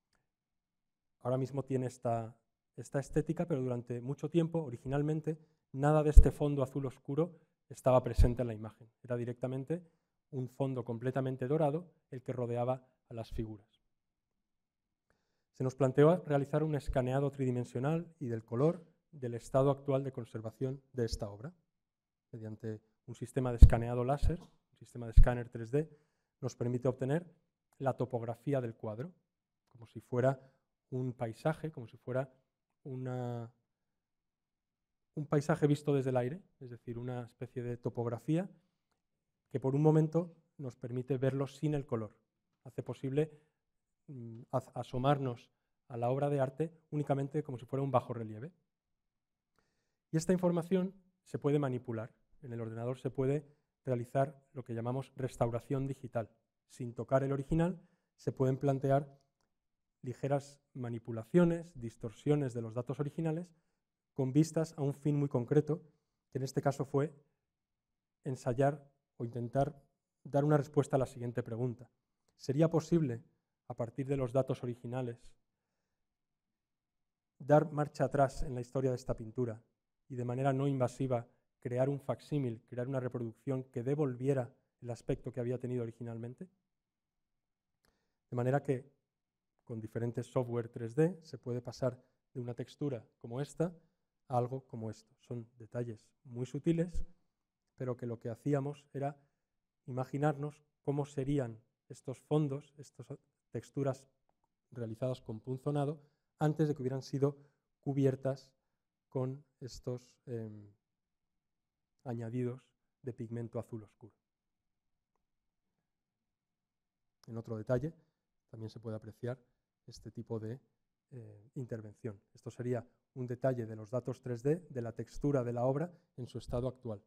Speaker 2: ahora mismo tiene esta estética, pero durante mucho tiempo, originalmente, nada de este fondo azul oscuro estaba presente en la imagen. Era directamente un fondo completamente dorado el que rodeaba a las figuras. Se nos planteó realizar un escaneado tridimensional y del color del estado actual de conservación de esta obra. Mediante un sistema de escaneado láser, un sistema de escáner 3D, nos permite obtener la topografía del cuadro, como si fuera un paisaje, como si fuera un paisaje visto desde el aire, es decir, una especie de topografía que por un momento nos permite verlo sin el color. Hace posible asomarnos a la obra de arte únicamente como si fuera un bajorrelieve. Y esta información se puede manipular. En el ordenador se puede realizar lo que llamamos restauración digital. Sin tocar el original, se pueden plantear ligeras manipulaciones, distorsiones de los datos originales con vistas a un fin muy concreto, que en este caso fue ensayar o intentar dar una respuesta a la siguiente pregunta. ¿Sería posible, a partir de los datos originales, dar marcha atrás en la historia de esta pintura y de manera no invasiva crear un facsímil, crear una reproducción que devolviera el aspecto que había tenido originalmente? De manera que con diferentes software 3D se puede pasar de una textura como esta a algo como esto. Son detalles muy sutiles, pero que lo que hacíamos era imaginarnos cómo serían estos fondos, estas texturas realizadas con punzonado, antes de que hubieran sido cubiertas con estos añadidos de pigmento azul oscuro. En otro detalle, también se puede apreciar este tipo de intervención. Esto sería un detalle de los datos 3D de la textura de la obra en su estado actual.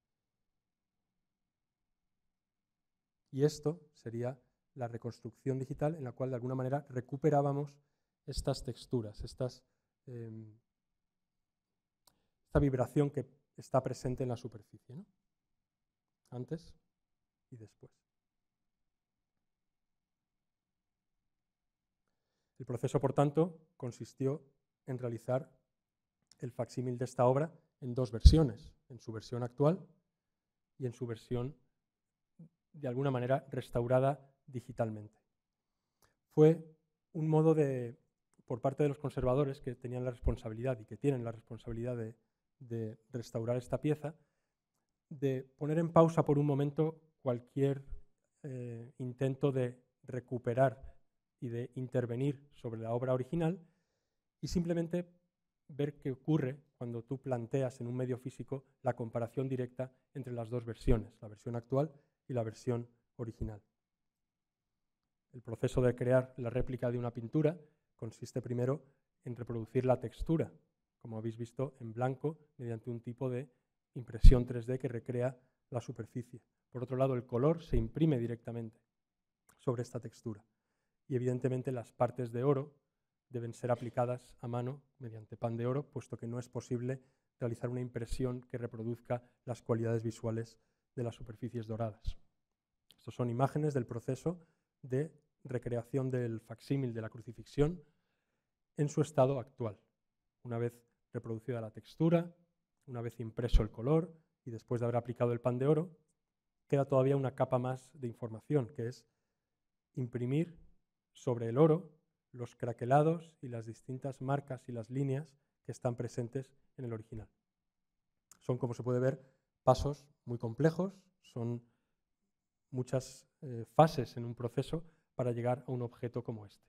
Speaker 2: Y esto sería la reconstrucción digital en la cual de alguna manera recuperábamos estas texturas, esta vibración que está presente en la superficie, ¿no? Antes y después. El proceso, por tanto, consistió en realizar el facsímil de esta obra en dos versiones, en su versión actual y en su versión, de alguna manera, restaurada digitalmente. Fue un modo por parte de los conservadores que tenían la responsabilidad y que tienen la responsabilidad de restaurar esta pieza, de poner en pausa por un momento cualquier intento de recuperar y de intervenir sobre la obra original y simplemente ver qué ocurre cuando tú planteas en un medio físico la comparación directa entre las dos versiones, la versión actual y la versión original. El proceso de crear la réplica de una pintura consiste primero en reproducir la textura, como habéis visto en blanco, mediante un tipo de impresión 3D que recrea la superficie. Por otro lado, el color se imprime directamente sobre esta textura. y evidentemente las partes de oro deben ser aplicadas a mano mediante pan de oro, puesto que no es posible realizar una impresión que reproduzca las cualidades visuales de las superficies doradas. Estas son imágenes del proceso de recreación del facsímil de la crucifixión en su estado actual. Una vez reproducida la textura, una vez impreso el color y después de haber aplicado el pan de oro, queda todavía una capa más de información, que es imprimir sobre el oro los craquelados y las distintas marcas y las líneas que están presentes en el original. Son, como se puede ver, pasos muy complejos, son muchas fases en un proceso para llegar a un objeto como este.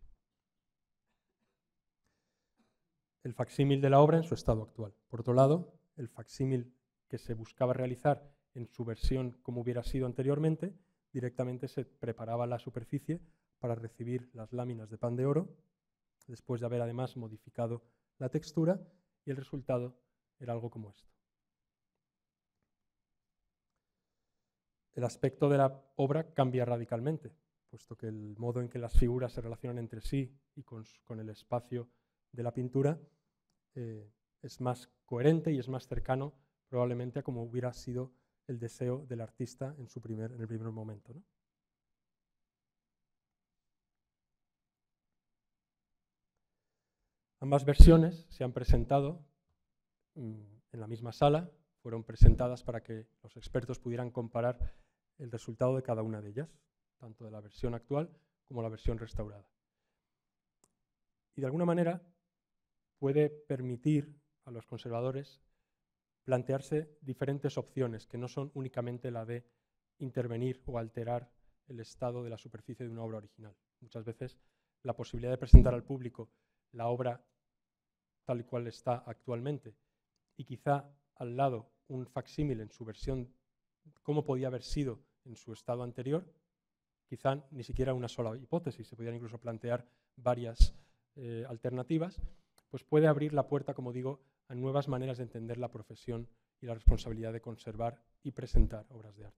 Speaker 2: El facsímil de la obra en su estado actual. Por otro lado, el facsímil que se buscaba realizar en su versión como hubiera sido anteriormente, directamente se preparaba la superficie para recibir las láminas de pan de oro, después de haber además modificado la textura, y el resultado era algo como esto. El aspecto de la obra cambia radicalmente, puesto que el modo en que las figuras se relacionan entre sí y con el espacio de la pintura es más coherente y es más cercano probablemente a como hubiera sido el deseo del artista en el primer momento, ¿no? Ambas versiones se han presentado en la misma sala, fueron presentadas para que los expertos pudieran comparar el resultado de cada una de ellas, tanto de la versión actual como la versión restaurada. Y de alguna manera puede permitir a los conservadores plantearse diferentes opciones que no son únicamente la de intervenir o alterar el estado de la superficie de una obra original. Muchas veces la posibilidad de presentar al público la obra tal y cual está actualmente y quizá al lado un facsímil en su versión, cómo podía haber sido en su estado anterior, quizá ni siquiera una sola hipótesis, se podrían incluso plantear varias alternativas, pues puede abrir la puerta, como digo, a nuevas maneras de entender la profesión y la responsabilidad de conservar y presentar obras de arte.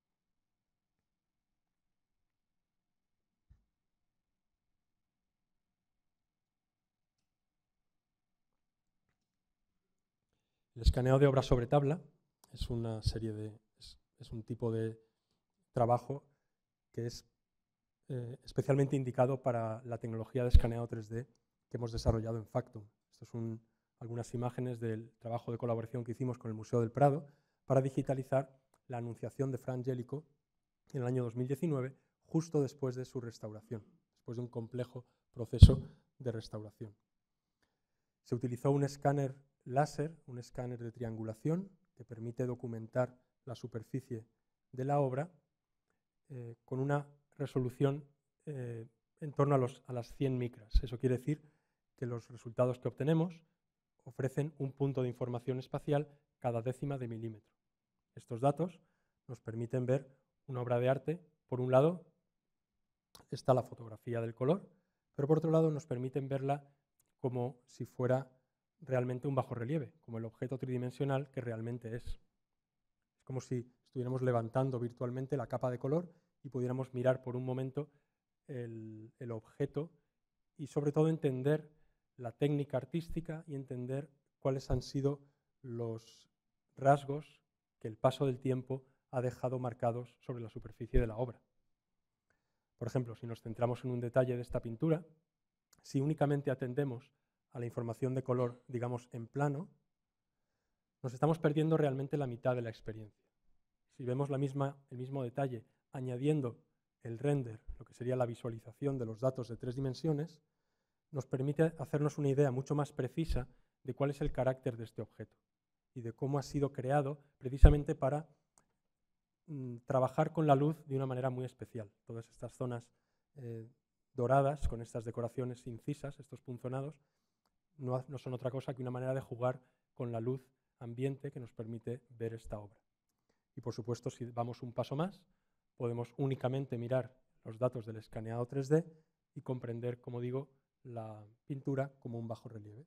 Speaker 2: El escaneo de obra sobre tabla es una serie es un tipo de trabajo que es especialmente indicado para la tecnología de escaneado 3D que hemos desarrollado en Factum. Estas son algunas imágenes del trabajo de colaboración que hicimos con el Museo del Prado para digitalizar la Anunciación de Fra Angelico en el año 2019, justo después de su restauración, después de un complejo proceso de restauración. Se utilizó un escáner láser, un escáner de triangulación, que permite documentar la superficie de la obra con una resolución en torno a las 100 micras. Eso quiere decir que los resultados que obtenemos ofrecen un punto de información espacial cada décima de milímetro. Estos datos nos permiten ver una obra de arte. Por un lado está la fotografía del color, pero por otro lado nos permiten verla como si fuera realmente un bajorrelieve, como el objeto tridimensional que realmente es. Es como si estuviéramos levantando virtualmente la capa de color y pudiéramos mirar por un momento el objeto y sobre todo entender la técnica artística y entender cuáles han sido los rasgos que el paso del tiempo ha dejado marcados sobre la superficie de la obra. Por ejemplo, si nos centramos en un detalle de esta pintura, si únicamente atendemos a la información de color, digamos, en plano, nos estamos perdiendo realmente la mitad de la experiencia. Si vemos el mismo detalle añadiendo el render, lo que sería la visualización de los datos de 3 dimensiones, nos permite hacernos una idea mucho más precisa de cuál es el carácter de este objeto y de cómo ha sido creado precisamente para trabajar con la luz de una manera muy especial. Todas estas zonas doradas, con estas decoraciones incisas, estos punzonados, no son otra cosa que una manera de jugar con la luz ambiente que nos permite ver esta obra. Y por supuesto, si vamos un paso más, podemos únicamente mirar los datos del escaneado 3D y comprender, como digo, la pintura como un bajorrelieve.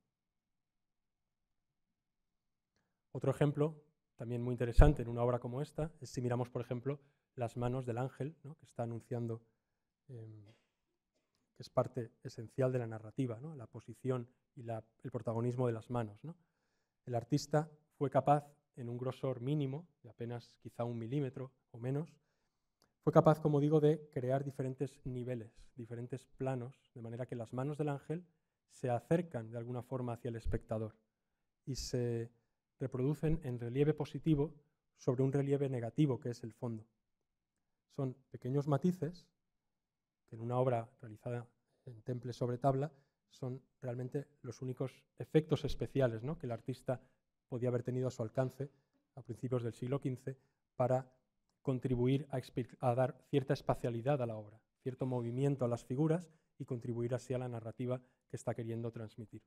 Speaker 2: Otro ejemplo, también muy interesante en una obra como esta, es si miramos, por ejemplo, las manos del ángel, ¿no?, que está anunciando que es parte esencial de la narrativa, ¿no? La posición y el protagonismo de las manos, ¿no? El artista fue capaz, en un grosor mínimo, de apenas quizá 1 milímetro o menos, fue capaz, como digo, de crear diferentes niveles, diferentes planos, de manera que las manos del ángel se acercan de alguna forma hacia el espectador y se reproducen en relieve positivo sobre un relieve negativo, que es el fondo. Son pequeños matices que en una obra realizada en temple sobre tabla son realmente los únicos efectos especiales, ¿no?, que el artista podía haber tenido a su alcance a principios del siglo XV para contribuir a dar cierta espacialidad a la obra, cierto movimiento a las figuras y contribuir así a la narrativa que está queriendo transmitir.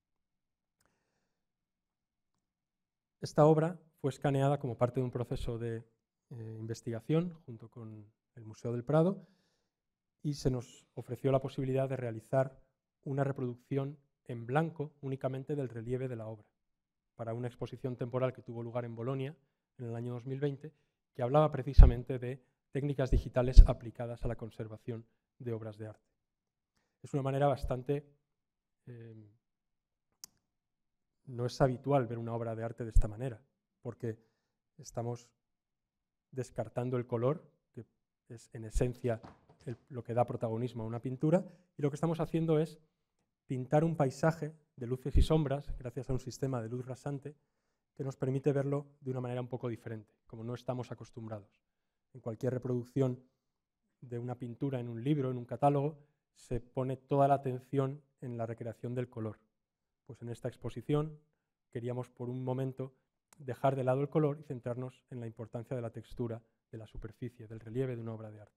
Speaker 2: Esta obra fue escaneada como parte de un proceso de investigación junto con el Museo del Prado y se nos ofreció la posibilidad de realizar una reproducción en blanco únicamente del relieve de la obra, para una exposición temporal que tuvo lugar en Bolonia en el año 2020, que hablaba precisamente de técnicas digitales aplicadas a la conservación de obras de arte. Es una manera bastante... no es habitual ver una obra de arte de esta manera, porque estamos descartando el color, que es en esencia lo que da protagonismo a una pintura, y lo que estamos haciendo es pintar un paisaje de luces y sombras gracias a un sistema de luz rasante que nos permite verlo de una manera un poco diferente, como no estamos acostumbrados. En cualquier reproducción de una pintura en un libro, en un catálogo, se pone toda la atención en la recreación del color. Pues en esta exposición queríamos por un momento dejar de lado el color y centrarnos en la importancia de la textura, de la superficie, del relieve de una obra de arte.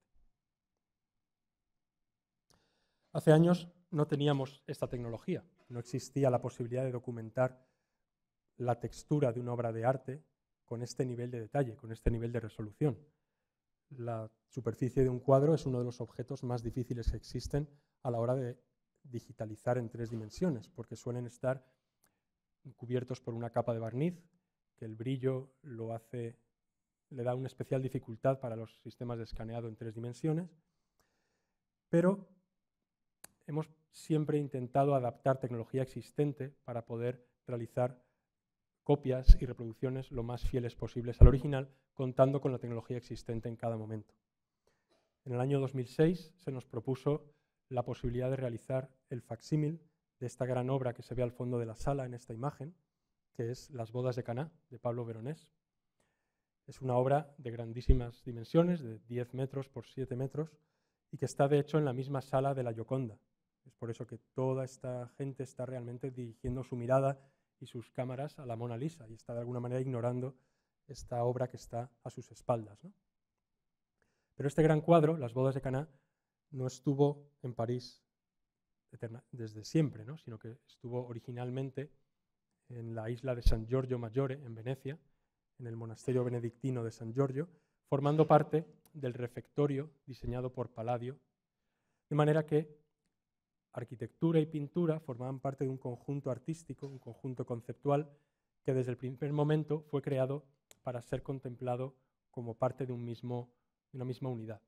Speaker 2: Hace años no teníamos esta tecnología, no existía la posibilidad de documentar la textura de una obra de arte con este nivel de detalle, con este nivel de resolución. La superficie de un cuadro es uno de los objetos más difíciles que existen a la hora de digitalizar en 3 dimensiones, porque suelen estar cubiertos por una capa de barniz, que el brillo le da una especial dificultad para los sistemas de escaneado en 3 dimensiones, pero hemos siempre intentado adaptar tecnología existente para poder realizar copias y reproducciones lo más fieles posibles al original, contando con la tecnología existente en cada momento. En el año 2006 se nos propuso la posibilidad de realizar el facsímil de esta gran obra que se ve al fondo de la sala en esta imagen, que es Las bodas de Caná, de Pablo Veronés. Es una obra de grandísimas dimensiones, de 10 metros por 7 metros, y que está de hecho en la misma sala de la Gioconda. Es por eso que toda esta gente está realmente dirigiendo su mirada y sus cámaras a la Mona Lisa y está de alguna manera ignorando esta obra que está a sus espaldas, ¿no? Pero este gran cuadro, Las bodas de Caná, no estuvo en París desde siempre, ¿no?, sino que estuvo originalmente en la isla de San Giorgio Maggiore, en Venecia, en el monasterio benedictino de San Giorgio, formando parte del refectorio diseñado por Palladio, de manera que arquitectura y pintura formaban parte de un conjunto artístico, un conjunto conceptual, que desde el primer momento fue creado para ser contemplado como parte de una misma unidad.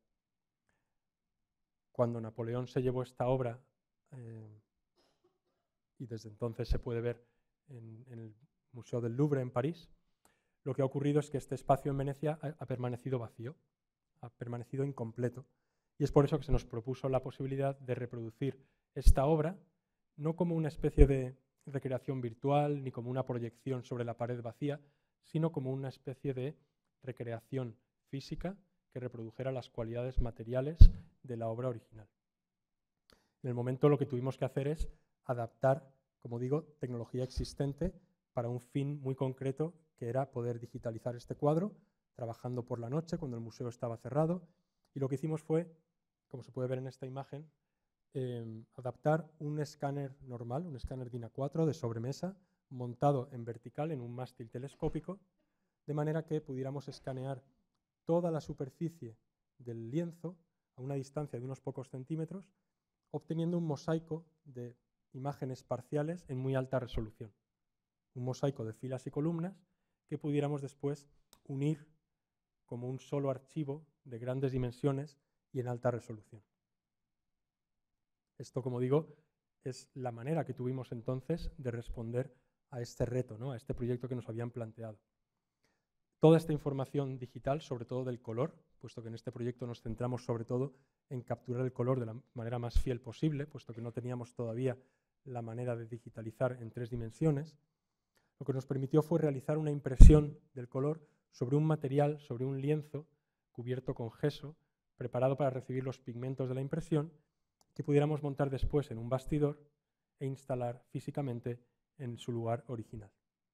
Speaker 2: Cuando Napoleón se llevó esta obra, y desde entonces se puede ver en el Museo del Louvre en París, lo que ha ocurrido es que este espacio en Venecia ha permanecido vacío, ha permanecido incompleto, y es por eso que se nos propuso la posibilidad de reproducir esta obra no como una especie de recreación virtual ni como una proyección sobre la pared vacía, sino como una especie de recreación física que reprodujera las cualidades materiales de la obra original. En el momento lo que tuvimos que hacer es adaptar, como digo, tecnología existente para un fin muy concreto, que era poder digitalizar este cuadro, trabajando por la noche cuando el museo estaba cerrado, y lo que hicimos fue, como se puede ver en esta imagen, adaptar un escáner normal, un escáner DIN A4 de sobremesa, montado en vertical en un mástil telescópico, de manera que pudiéramos escanear toda la superficie del lienzo a una distancia de unos pocos centímetros, obteniendo un mosaico de imágenes parciales en muy alta resolución. Un mosaico de filas y columnas que pudiéramos después unir como un solo archivo de grandes dimensiones y en alta resolución. Esto, como digo, es la manera que tuvimos entonces de responder a este reto, ¿no? A este proyecto que nos habían planteado. Toda esta información digital, sobre todo del color, puesto que en este proyecto nos centramos sobre todo en capturar el color de la manera más fiel posible, puesto que no teníamos todavía la manera de digitalizar en 3 dimensiones, lo que nos permitió fue realizar una impresión del color sobre un material, sobre un lienzo cubierto con gesso, preparado para recibir los pigmentos de la impresión, que pudiéramos montar después en un bastidor e instalar físicamente en su lugar original.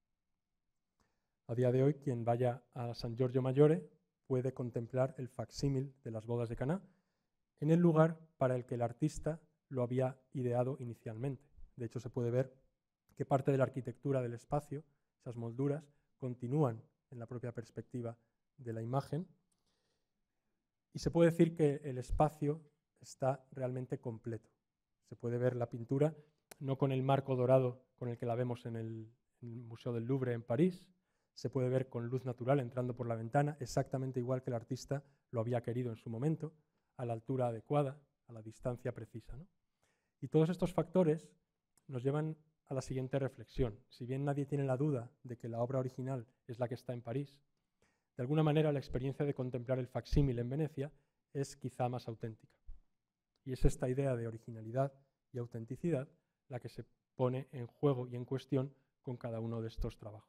Speaker 2: A día de hoy, quien vaya a San Giorgio Maggiore puede contemplar el facsímil de las bodas de Caná en el lugar para el que el artista lo había ideado inicialmente. De hecho, se puede ver que parte de la arquitectura del espacio, esas molduras, continúan en la propia perspectiva de la imagen. Y se puede decir que el espacio está realmente completo. Se puede ver la pintura no con el marco dorado con el que la vemos en el Museo del Louvre en París, se puede ver con luz natural entrando por la ventana, exactamente igual que el artista lo había querido en su momento, a la altura adecuada, a la distancia precisa, ¿no? Y todos estos factores nos llevan a la siguiente reflexión. Si bien nadie tiene la duda de que la obra original es la que está en París, de alguna manera la experiencia de contemplar el facsímil en Venecia es quizá más auténtica. Y es esta idea de originalidad y autenticidad la que se pone en juego y en cuestión con cada uno de estos trabajos.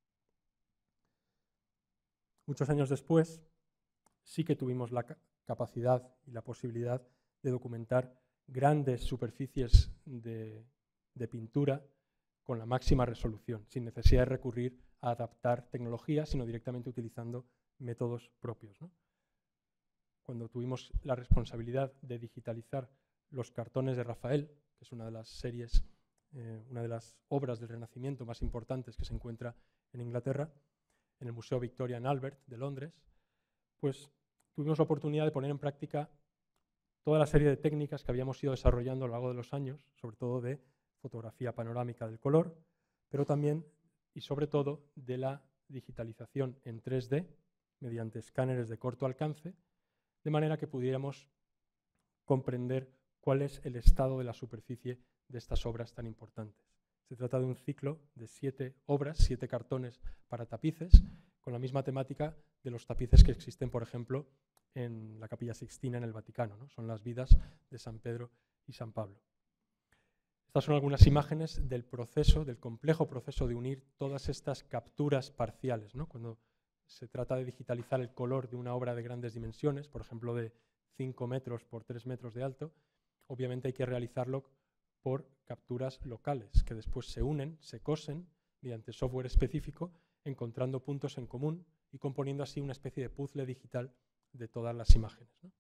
Speaker 2: Muchos años después, sí que tuvimos la capacidad y la posibilidad de documentar grandes superficies de pintura con la máxima resolución, sin necesidad de recurrir a adaptar tecnología, sino directamente utilizando métodos propios, ¿no? Cuando tuvimos la responsabilidad de digitalizar los cartones de Rafael, que es una de las series, una de las obras del Renacimiento más importantes que se encuentra en Inglaterra, en el Museo Victoria and Albert de Londres, pues tuvimos la oportunidad de poner en práctica toda la serie de técnicas que habíamos ido desarrollando a lo largo de los años, sobre todo de fotografía panorámica del color, pero también y sobre todo de la digitalización en 3D mediante escáneres de corto alcance, de manera que pudiéramos comprender cuál es el estado de la superficie de estas obras tan importantes. Se trata de un ciclo de 7 obras, 7 cartones para tapices, con la misma temática de los tapices que existen, por ejemplo, en la Capilla Sixtina en el Vaticano, ¿no? Son las vidas de San Pedro y San Pablo. Estas son algunas imágenes del proceso, del complejo proceso de unir todas estas capturas parciales, ¿no? Cuando se trata de digitalizar el color de una obra de grandes dimensiones, por ejemplo de 5 metros por 3 metros de alto, obviamente hay que realizarlo por capturas locales, que después se unen, se cosen mediante software específico, encontrando puntos en común y componiendo así una especie de puzzle digital de todas las imágenes, ¿no?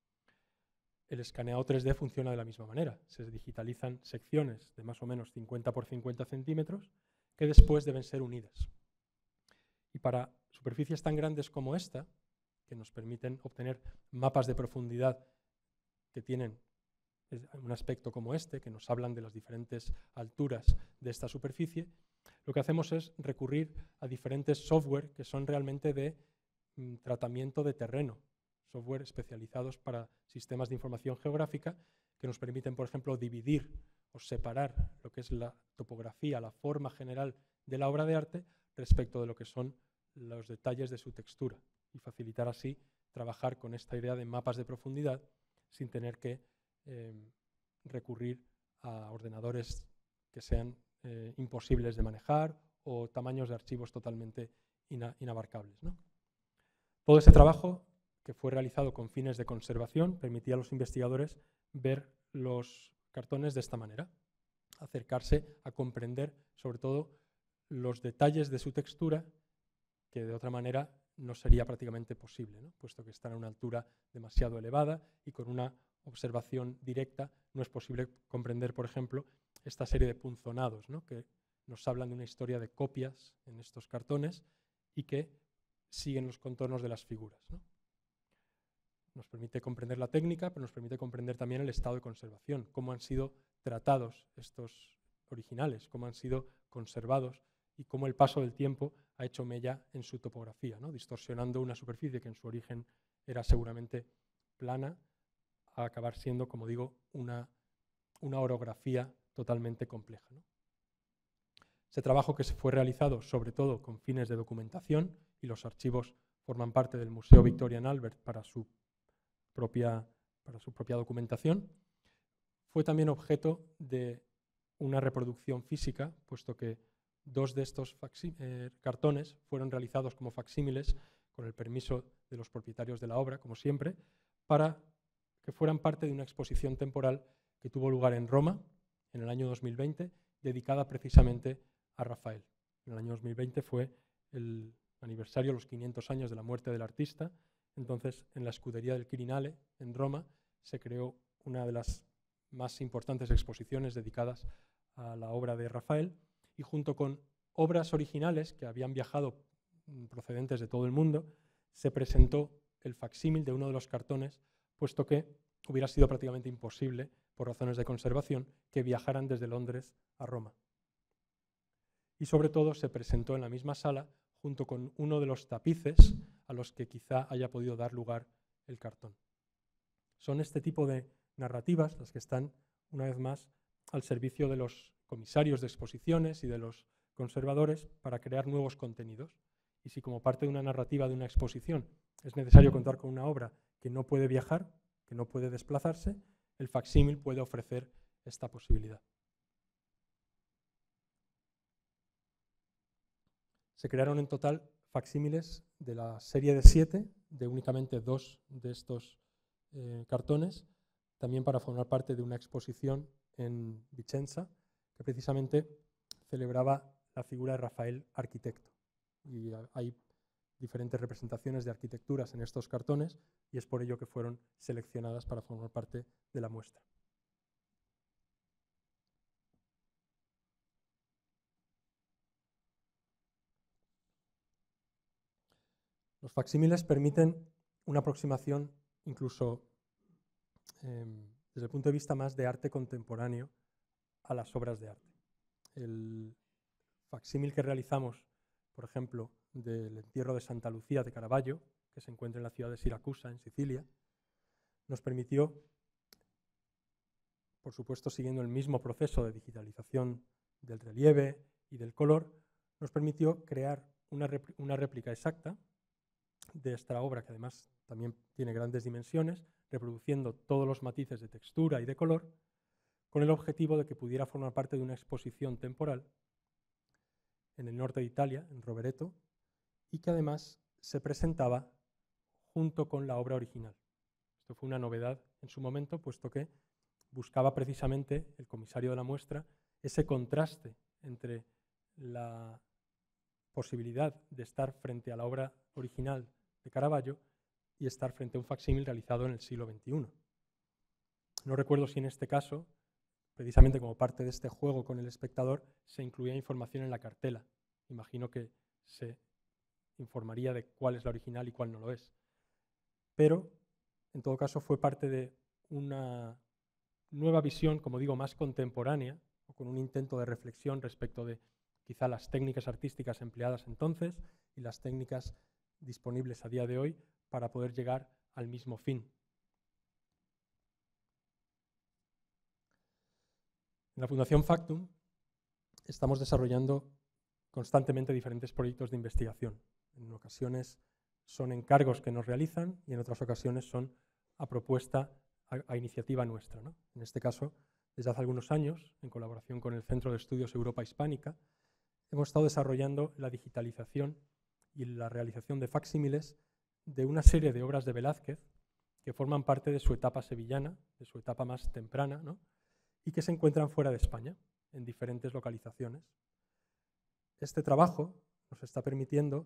Speaker 2: El escaneado 3D funciona de la misma manera. Se digitalizan secciones de más o menos 50 por 50 centímetros que después deben ser unidas. Y para superficies tan grandes como esta, que nos permiten obtener mapas de profundidad que tienen un aspecto como este, que nos hablan de las diferentes alturas de esta superficie, lo que hacemos es recurrir a diferentes software que son realmente de tratamiento de terreno, software especializados para sistemas de información geográfica que nos permiten, por ejemplo, dividir o separar lo que es la topografía, la forma general de la obra de arte respecto de lo que son los detalles de su textura y facilitar así trabajar con esta idea de mapas de profundidad sin tener que recurrir a ordenadores que sean imposibles de manejar o tamaños de archivos totalmente inabarcables, ¿no? Todo este trabajo, que fue realizado con fines de conservación, permitía a los investigadores ver los cartones de esta manera, acercarse a comprender sobre todo los detalles de su textura, que de otra manera no sería prácticamente posible, ¿no? Puesto que están a una altura demasiado elevada y con una observación directa no es posible comprender, por ejemplo, esta serie de punzonados, ¿no? Que nos hablan de una historia de copias en estos cartones y que siguen los contornos de las figuras, ¿no? Nos permite comprender la técnica, pero nos permite comprender también el estado de conservación, cómo han sido tratados estos originales, cómo han sido conservados y cómo el paso del tiempo ha hecho mella en su topografía, ¿no? Distorsionando una superficie que en su origen era seguramente plana, a acabar siendo, como digo, una una orografía totalmente compleja, ¿no? Ese trabajo que se fue realizado sobre todo con fines de documentación, y los archivos forman parte del Museo Victoria and Albert para su propia documentación, fue también objeto de una reproducción física, puesto que 2 de estos cartones fueron realizados como facsímiles con el permiso de los propietarios de la obra, como siempre, para que fueran parte de una exposición temporal que tuvo lugar en Roma en el año 2020, dedicada precisamente a Rafael. En el año 2020 fue el aniversario, los 500 años de la muerte del artista. Entonces, en la escudería del Quirinale, en Roma, se creó una de las más importantes exposiciones dedicadas a la obra de Rafael, y junto con obras originales que habían viajado procedentes de todo el mundo, se presentó el facsímil de uno de los cartones, puesto que hubiera sido prácticamente imposible, por razones de conservación, que viajaran desde Londres a Roma. Y sobre todo se presentó en la misma sala junto con uno de los tapices a los que quizá haya podido dar lugar el cartón. Son este tipo de narrativas las que están, una vez más, al servicio de los comisarios de exposiciones y de los conservadores para crear nuevos contenidos. Y si como parte de una narrativa de una exposición es necesario contar con una obra que no puede viajar, que no puede desplazarse, el facsímil puede ofrecer esta posibilidad. Se crearon en total facsímiles de la serie de 7, de únicamente 2 de estos cartones, también para formar parte de una exposición en Vicenza, que precisamente celebraba la figura de Rafael arquitecto. Y hay diferentes representaciones de arquitecturas en estos cartones, y es por ello que fueron seleccionadas para formar parte de la muestra. Los facsímiles permiten una aproximación incluso desde el punto de vista más de arte contemporáneo a las obras de arte. El facsímil que realizamos, por ejemplo, del entierro de Santa Lucía de Caravaggio, que se encuentra en la ciudad de Siracusa, en Sicilia, nos permitió, por supuesto siguiendo el mismo proceso de digitalización del relieve y del color, nos permitió crear una réplica exacta de esta obra, que además también tiene grandes dimensiones, reproduciendo todos los matices de textura y de color, con el objetivo de que pudiera formar parte de una exposición temporal en el norte de Italia, en Rovereto, y que además se presentaba junto con la obra original. Esto fue una novedad en su momento, puesto que buscaba precisamente el comisario de la muestra ese contraste entre la posibilidad de estar frente a la obra original de Caravaggio y estar frente a un facsímil realizado en el siglo XXI. No recuerdo si en este caso, precisamente como parte de este juego con el espectador, se incluía información en la cartela. Imagino que se informaría de cuál es la original y cuál no lo es. Pero, en todo caso, fue parte de una nueva visión, como digo, más contemporánea, o con un intento de reflexión respecto de quizá las técnicas artísticas empleadas entonces y las técnicas disponibles a día de hoy para poder llegar al mismo fin. En la Fundación Factum estamos desarrollando constantemente diferentes proyectos de investigación. En ocasiones son encargos que nos realizan y en otras ocasiones son a propuesta, a iniciativa nuestra, ¿no? En este caso, desde hace algunos años, en colaboración con el Centro de Estudios Europa Hispánica, hemos estado desarrollando la digitalización y la realización de facsímiles de una serie de obras de Velázquez que forman parte de su etapa sevillana, de su etapa más temprana, ¿no? Y que se encuentran fuera de España, en diferentes localizaciones. Este trabajo nos está permitiendo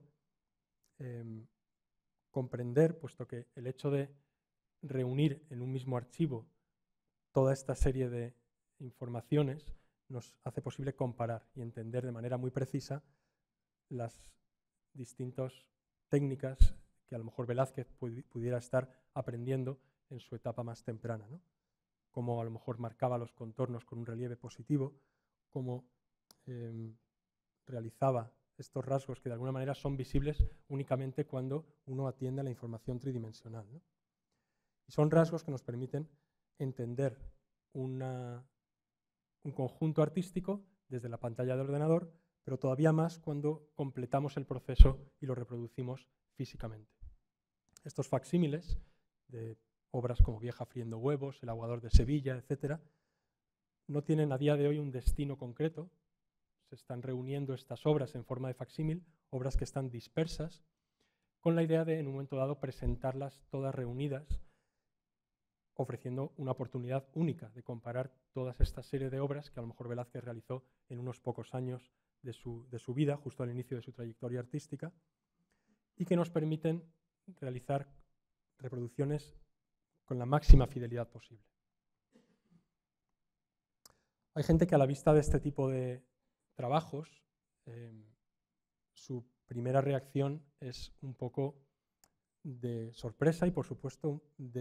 Speaker 2: comprender, puesto que el hecho de reunir en un mismo archivo toda esta serie de informaciones nos hace posible comparar y entender de manera muy precisa las distintas técnicas que a lo mejor Velázquez pudiera estar aprendiendo en su etapa más temprana, ¿no? Cómo a lo mejor marcaba los contornos con un relieve positivo, cómo realizaba estos rasgos que de alguna manera son visibles únicamente cuando uno atiende a la información tridimensional, ¿no? Y son rasgos que nos permiten entender una un conjunto artístico desde la pantalla del ordenador, pero todavía más cuando completamos el proceso y lo reproducimos físicamente. Estos facsímiles de obras como Vieja friendo huevos, El aguador de Sevilla, etc., no tienen a día de hoy un destino concreto. Se están reuniendo estas obras en forma de facsímil, obras que están dispersas, con la idea de, en un momento dado, presentarlas todas reunidas, ofreciendo una oportunidad única de comparar todas esta serie de obras que a lo mejor Velázquez realizó en unos pocos años de su vida, justo al inicio de su trayectoria artística, y que nos permiten realizar reproducciones con la máxima fidelidad posible. Hay gente que a la vista de este tipo de trabajos, su primera reacción es un poco de sorpresa y, por supuesto,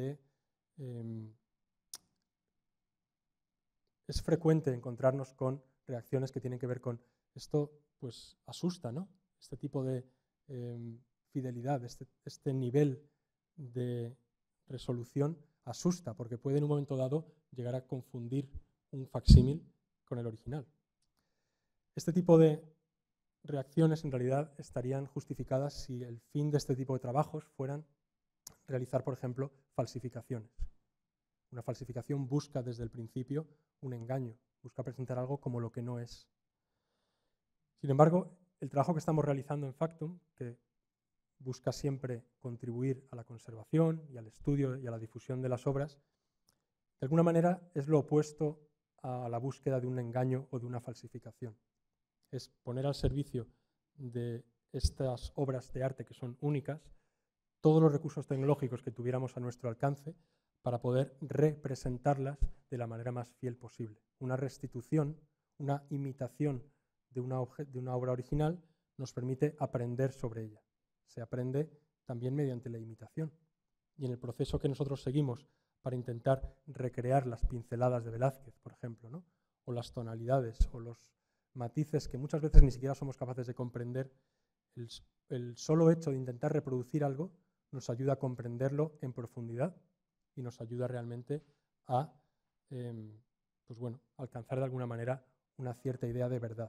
Speaker 2: es frecuente encontrarnos con reacciones que tienen que ver con esto, pues asusta, ¿no? Este tipo de fidelidad, este nivel de resolución asusta, porque puede en un momento dado llegar a confundir un facsímil con el original. Este tipo de reacciones en realidad estarían justificadas si el fin de este tipo de trabajos fueran realizar, por ejemplo, falsificaciones. Una falsificación busca desde el principio un engaño, busca presentar algo como lo que no es. Sin embargo, el trabajo que estamos realizando en Factum, que busca siempre contribuir a la conservación y al estudio y a la difusión de las obras, de alguna manera es lo opuesto a la búsqueda de un engaño o de una falsificación. Es poner al servicio de estas obras de arte que son únicas todos los recursos tecnológicos que tuviéramos a nuestro alcance para poder representarlas de la manera más fiel posible. Una restitución, una imitación de una obra original nos permite aprender sobre ella. Se aprende también mediante la imitación. Y en el proceso que nosotros seguimos para intentar recrear las pinceladas de Velázquez, por ejemplo, ¿no? O las tonalidades o los matices que muchas veces ni siquiera somos capaces de comprender, el solo hecho de intentar reproducir algo nos ayuda a comprenderlo en profundidad y nos ayuda realmente a pues bueno, alcanzar de alguna manera una cierta idea de verdad.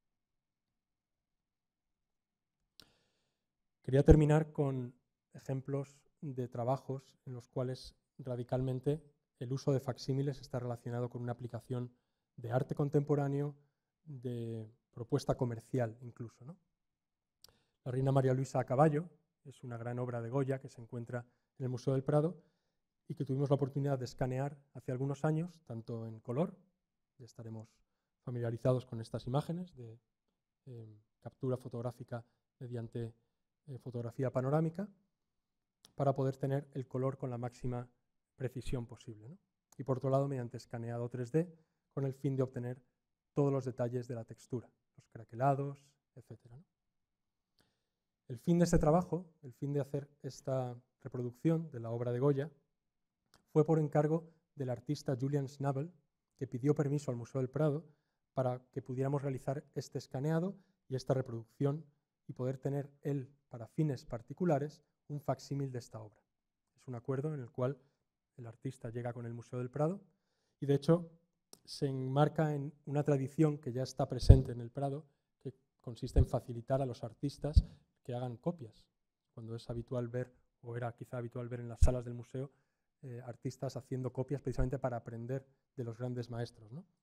Speaker 2: Quería terminar con ejemplos de trabajos en los cuales radicalmente el uso de facsímiles está relacionado con una aplicación de arte contemporáneo, de propuesta comercial incluso, ¿no? La Reina María Luisa a caballo es una gran obra de Goya que se encuentra en el Museo del Prado y que tuvimos la oportunidad de escanear hace algunos años, tanto en color, ya estaremos familiarizados con estas imágenes de captura fotográfica mediante fotografía panorámica, para poder tener el color con la máxima precisión posible, ¿no? Y por otro lado, mediante escaneado 3D, con el fin de obtener todos los detalles de la textura, los craquelados, etc., ¿no? El fin de este trabajo, el fin de hacer esta reproducción de la obra de Goya, fue por encargo del artista Julian Schnabel, que pidió permiso al Museo del Prado para que pudiéramos realizar este escaneado y esta reproducción y poder tener él, para fines particulares, un facsímil de esta obra. Es un acuerdo en el cual el artista llega con el Museo del Prado y, de hecho, se enmarca en una tradición que ya está presente en el Prado, que consiste en facilitar a los artistas que hagan copias. Cuando es habitual ver, o era quizá habitual ver en las salas del museo, artistas haciendo copias precisamente para aprender de los grandes maestros, ¿no?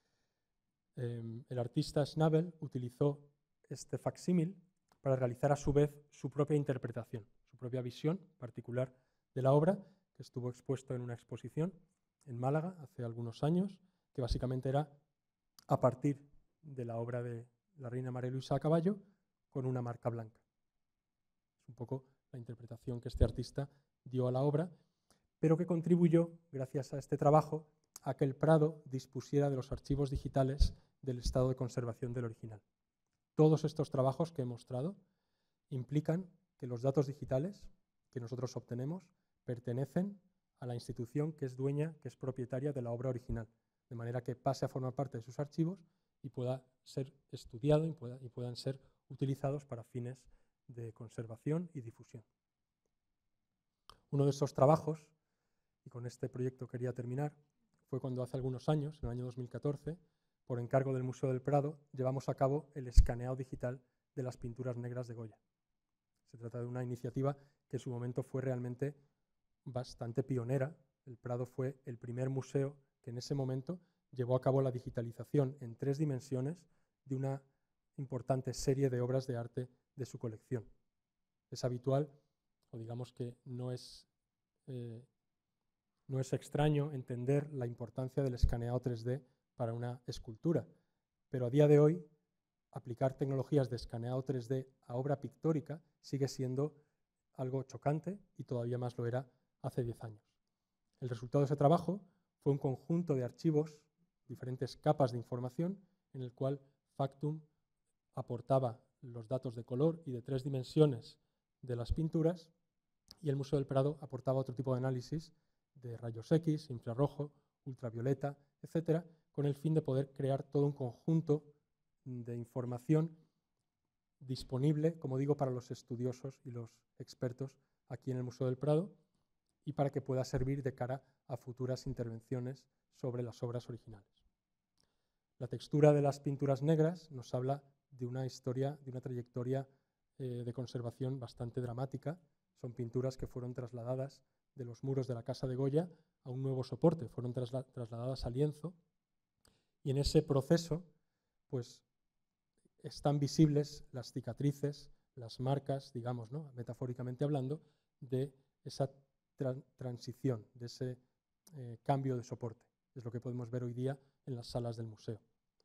Speaker 2: El artista Schnabel utilizó este facsímil para realizar a su vez su propia interpretación, su propia visión particular de la obra, que estuvo expuesto en una exposición en Málaga hace algunos años, que básicamente era a partir de la obra de la Reina María Luisa a caballo con una marca blanca. Es un poco la interpretación que este artista dio a la obra, pero que contribuyó, gracias a este trabajo, a que el Prado dispusiera de los archivos digitales del estado de conservación del original. Todos estos trabajos que he mostrado implican que los datos digitales que nosotros obtenemos pertenecen a la institución que es dueña, que es propietaria de la obra original, de manera que pase a formar parte de sus archivos y pueda ser estudiado y puedan ser utilizados para fines de conservación y difusión. Uno de esos trabajos, y con este proyecto quería terminar, fue cuando hace algunos años, en el año 2014, por encargo del Museo del Prado, llevamos a cabo el escaneado digital de las pinturas negras de Goya. Se trata de una iniciativa que en su momento fue realmente bastante pionera. El Prado fue el primer museo que en ese momento llevó a cabo la digitalización en 3 dimensiones de una importante serie de obras de arte de su colección. Es habitual, o digamos que no es extraño entender la importancia del escaneado 3D para una escultura, pero a día de hoy aplicar tecnologías de escaneado 3D a obra pictórica sigue siendo algo chocante y todavía más lo era hace 10 años. El resultado de ese trabajo fue un conjunto de archivos, diferentes capas de información, en el cual Factum aportaba los datos de color y de 3 dimensiones de las pinturas y el Museo del Prado aportaba otro tipo de análisis de rayos X, infrarrojo, ultravioleta, etcétera, con el fin de poder crear todo un conjunto de información disponible, como digo, para los estudiosos y los expertos aquí en el Museo del Prado y para que pueda servir de cara a futuras intervenciones sobre las obras originales. La textura de las pinturas negras nos habla de una historia, de una trayectoria de conservación bastante dramática. Son pinturas que fueron trasladadas de los muros de la Casa de Goya a un nuevo soporte, fueron trasladadas a lienzo y en ese proceso pues, están visibles las cicatrices, las marcas, digamos, ¿no?, metafóricamente hablando, de esa transición, de ese cambio de soporte. Es lo que podemos ver hoy día en las salas del museo.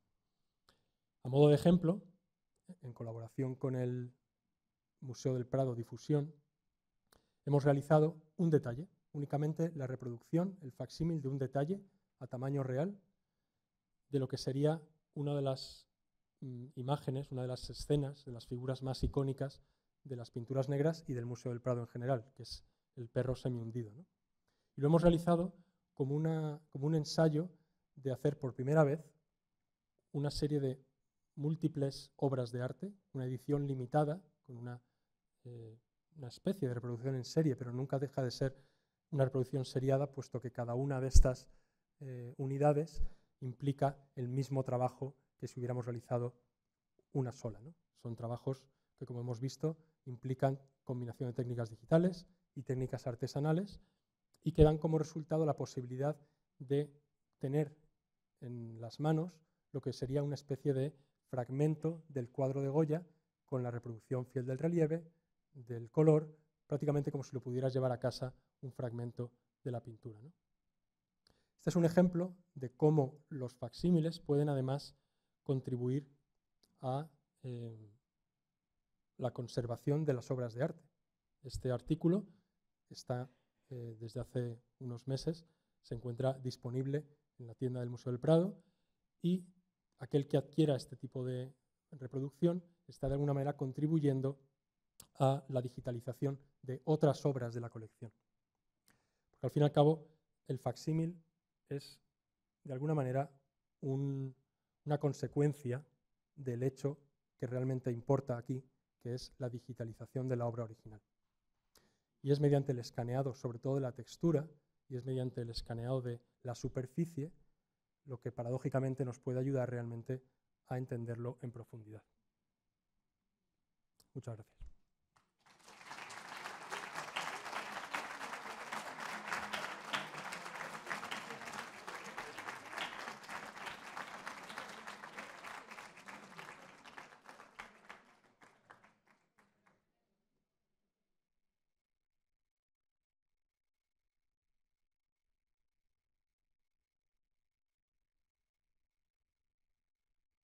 Speaker 2: A modo de ejemplo, en colaboración con el Museo del Prado Difusión, hemos realizado un detalle, únicamente la reproducción, el facsímil de un detalle a tamaño real de lo que sería una de las imágenes, una de las escenas, de las figuras más icónicas de las pinturas negras y del Museo del Prado en general, que es el perro semihundido, ¿no? Y lo hemos realizado como un ensayo de hacer por primera vez una serie de múltiples obras de arte, una edición limitada, con una especie de reproducción en serie, pero nunca deja de ser una reproducción seriada, puesto que cada una de estas unidades implica el mismo trabajo que si hubiéramos realizado una sola, ¿no? Son trabajos que, como hemos visto, implican combinación de técnicas digitales y técnicas artesanales y que dan como resultado la posibilidad de tener en las manos lo que sería una especie de fragmento del cuadro de Goya con la reproducción fiel del relieve, del color, prácticamente como si lo pudieras llevar a casa un fragmento de la pintura, ¿no? Este es un ejemplo de cómo los facsímiles pueden además contribuir a la conservación de las obras de arte. Este artículo está desde hace unos meses, se encuentra disponible en la tienda del Museo del Prado y aquel que adquiera este tipo de reproducción está de alguna manera contribuyendo a la digitalización de otras obras de la colección. Porque al fin y al cabo el facsímil es de alguna manera una consecuencia del hecho que realmente importa aquí, que es la digitalización de la obra original. Y es mediante el escaneado, sobre todo de la textura, y es mediante el escaneado de la superficie, lo que paradójicamente nos puede ayudar realmente a entenderlo en profundidad. Muchas gracias.